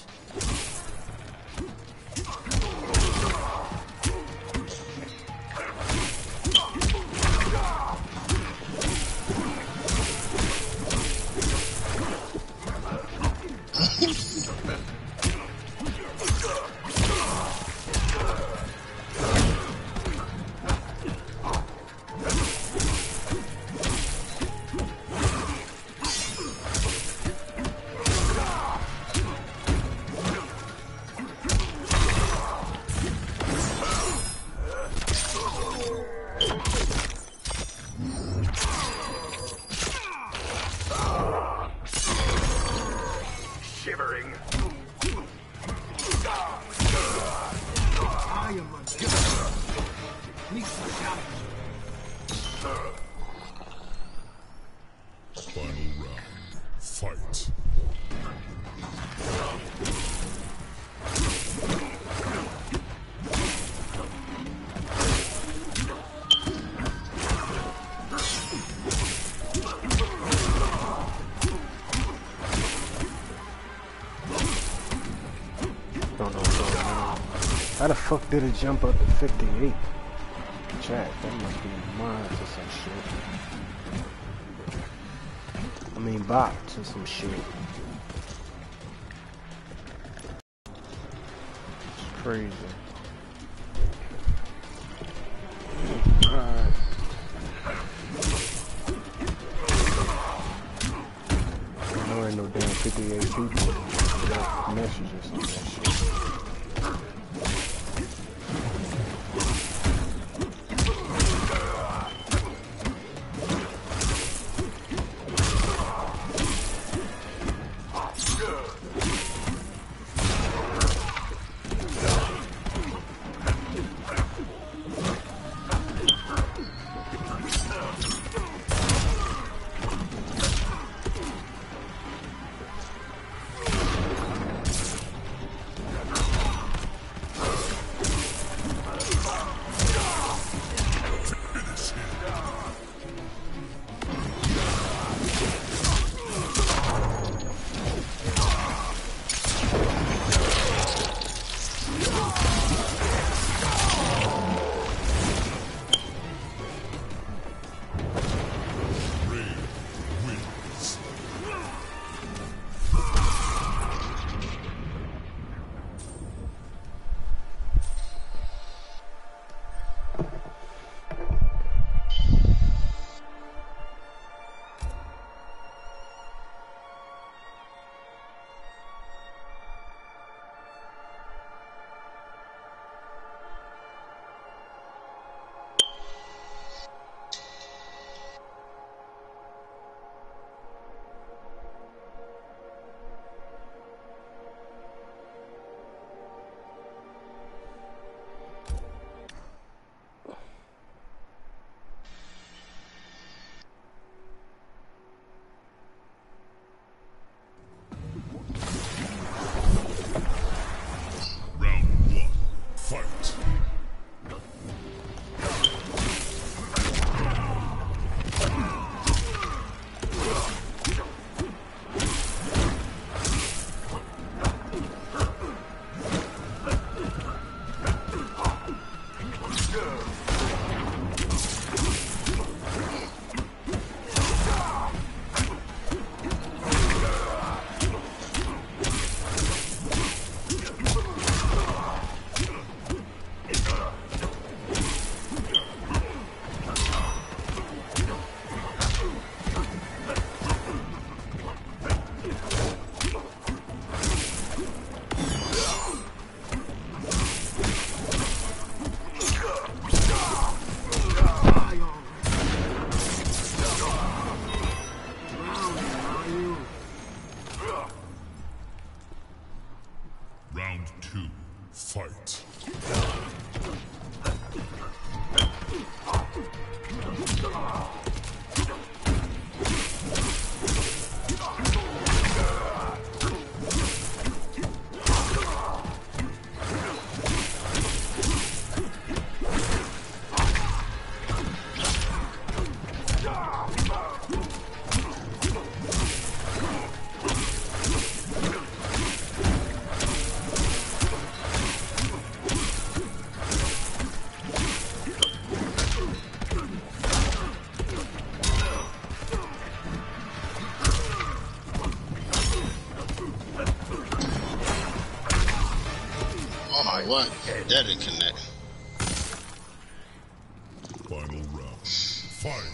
Shivering. I am a Meet the challenge. Final round, fight. Don't know what's going on. How the fuck did it jump up to fifty-eight? Chat, that must be mods or some shit. I mean bots or some shit. It's crazy. Alright. I know ain't no damn fifty-eight people. Messages on that shit. what? That didn't connect. Final round. Fight.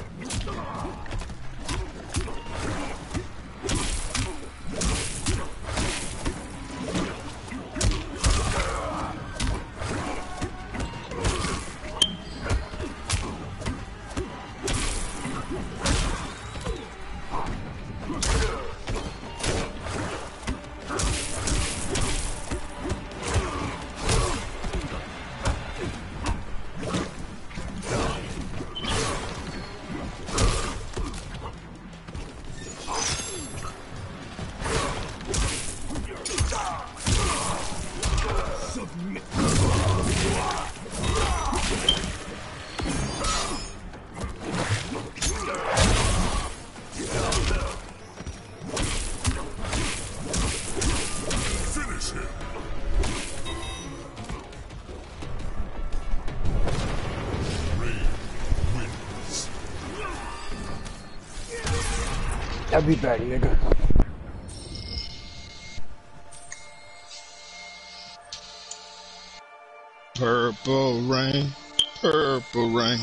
I'll be back, nigga. Purple rain, purple rain.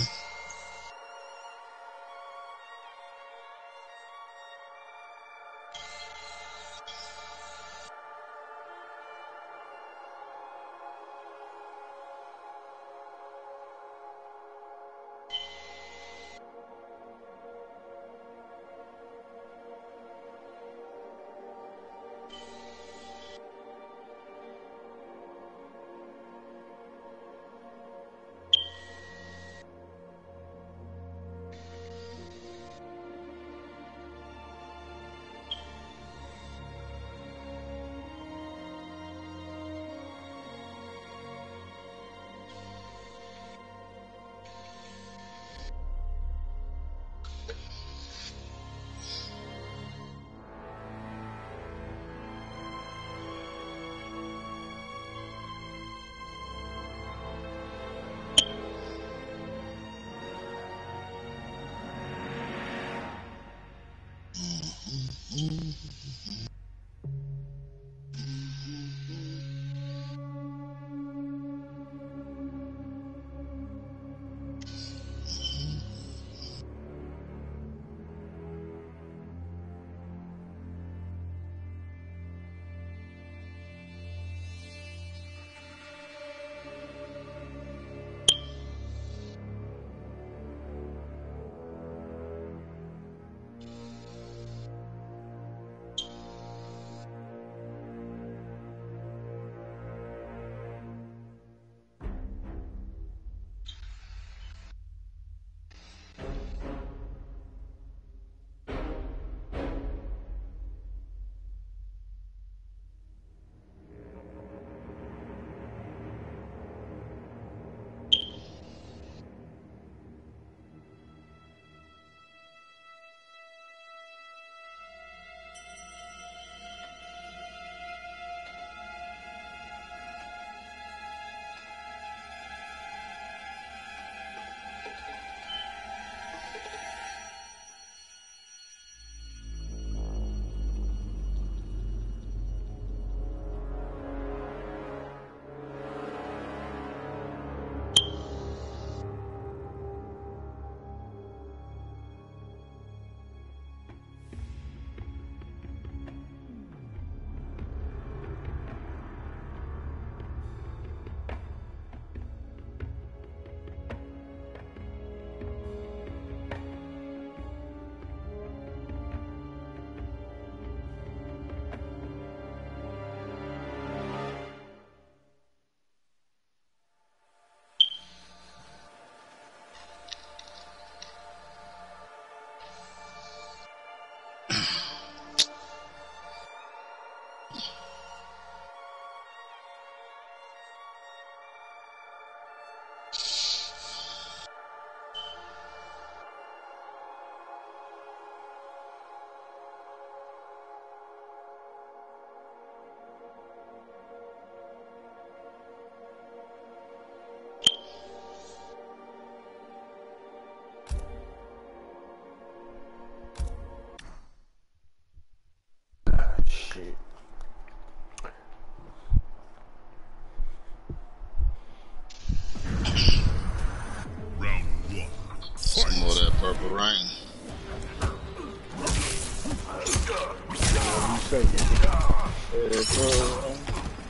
say, nigga.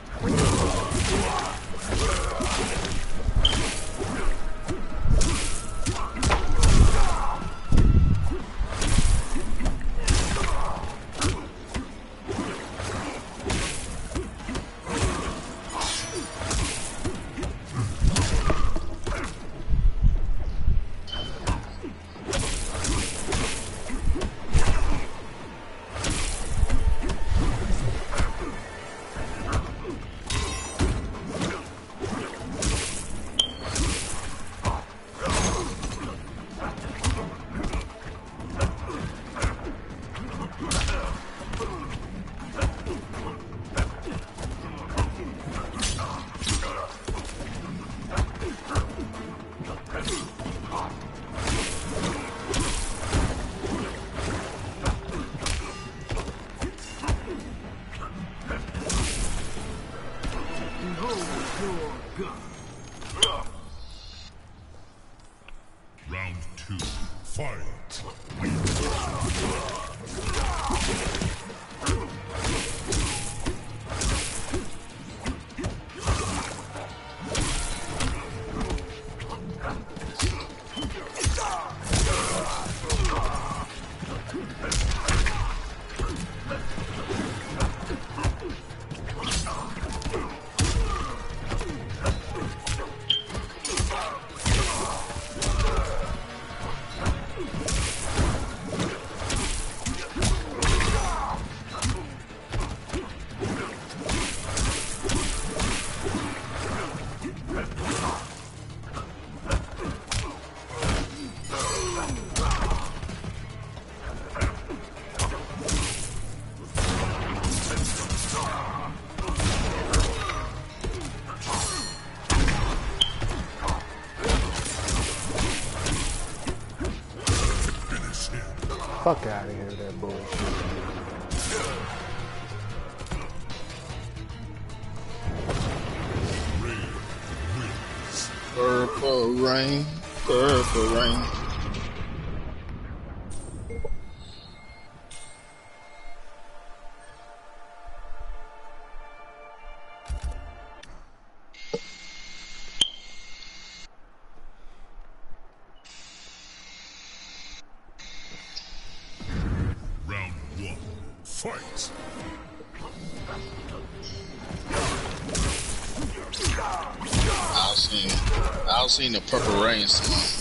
Round two, fight. Fuck out of here with that bullshit. Purple rain, purple rain. Round one, fight. I've seen, I've seen the Purple Rain song.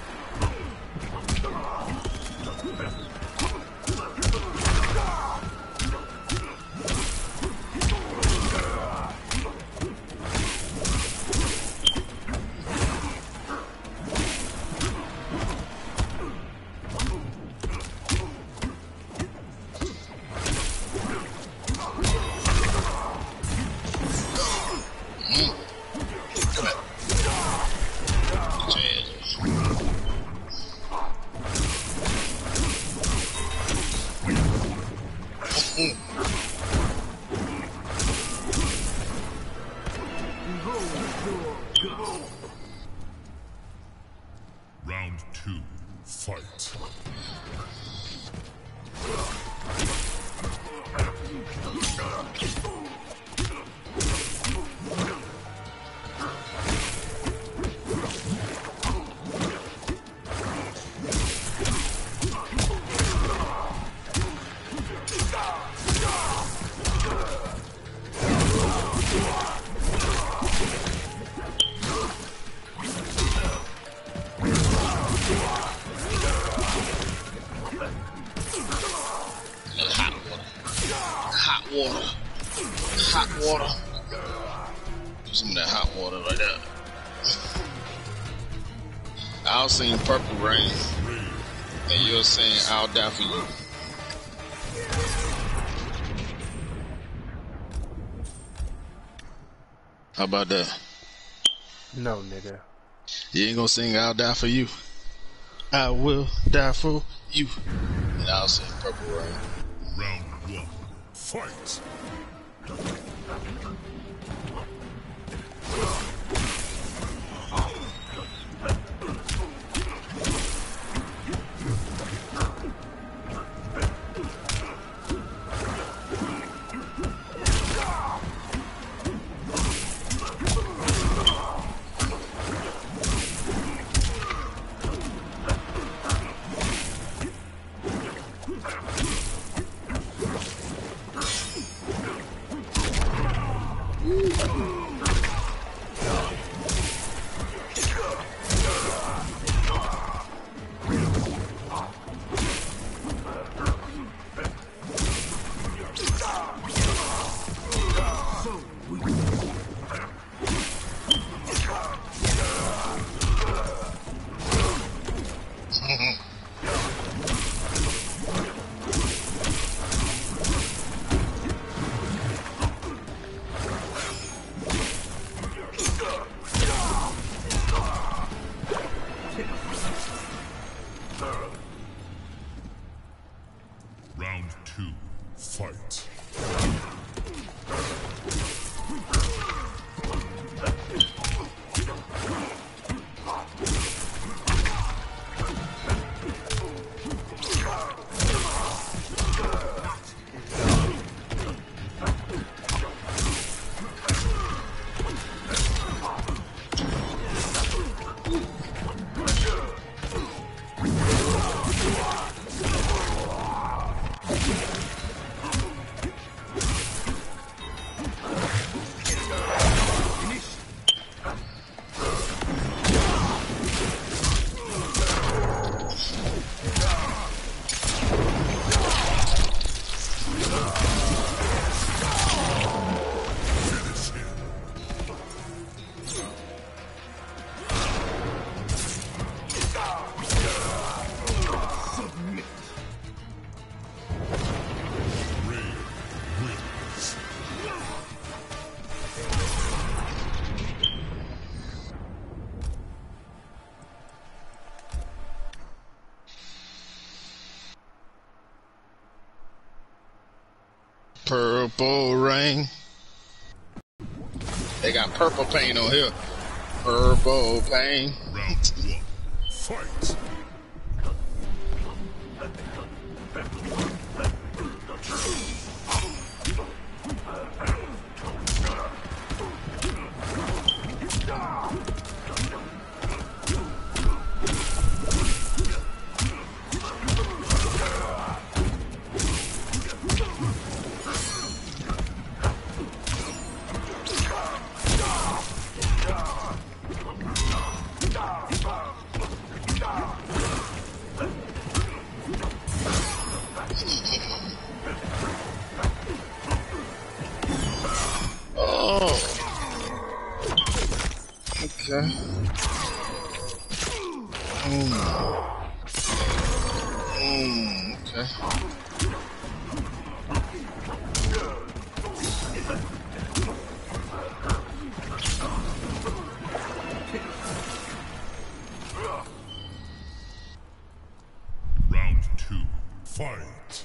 Round two, fight. Water. Hot water. Do some of that hot water like that. I'll sing Purple Rain. And you're saying I'll die for you. How about that? No, nigga. You ain't gonna sing I'll die for you. I will die for you. And I'll sing Purple Rain. Round one, fight. Fight. Purple rain. They got purple paint on here. Purple paint. Round one. Fight. Okay. Mm. Mm, okay. Round two. Fight.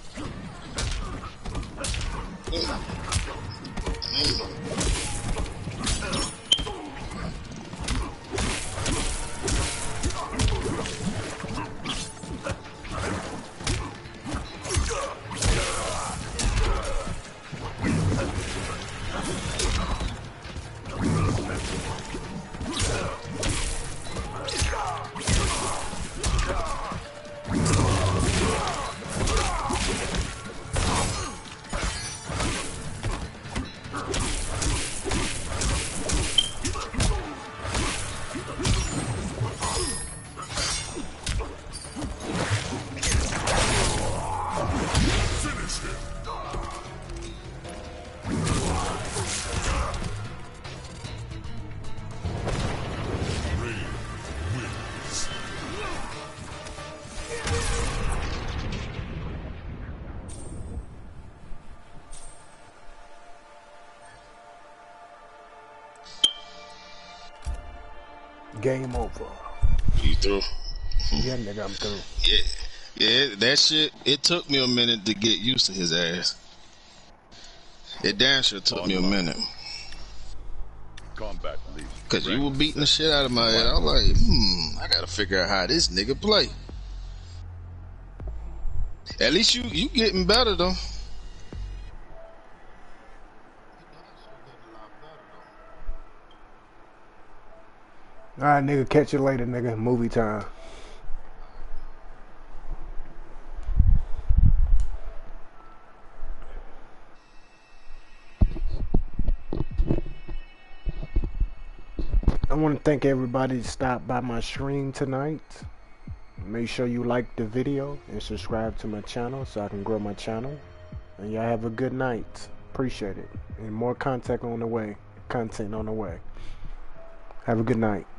Game over. You through? Yeah, nigga, I'm through. Yeah. Yeah, that shit, it took me a minute to get used to his ass. It damn sure took me a minute. Kombat League. Cause you were beating the shit out of my head. I was like, hmm, I gotta figure out how this nigga play. At least you, you getting better though. Alright, nigga, catch you later, nigga. Movie time. I want to thank everybody that stopped by my stream tonight. Make sure you like the video and subscribe to my channel so I can grow my channel. And y'all have a good night. Appreciate it. And more content on the way. Content on the way. Have a good night.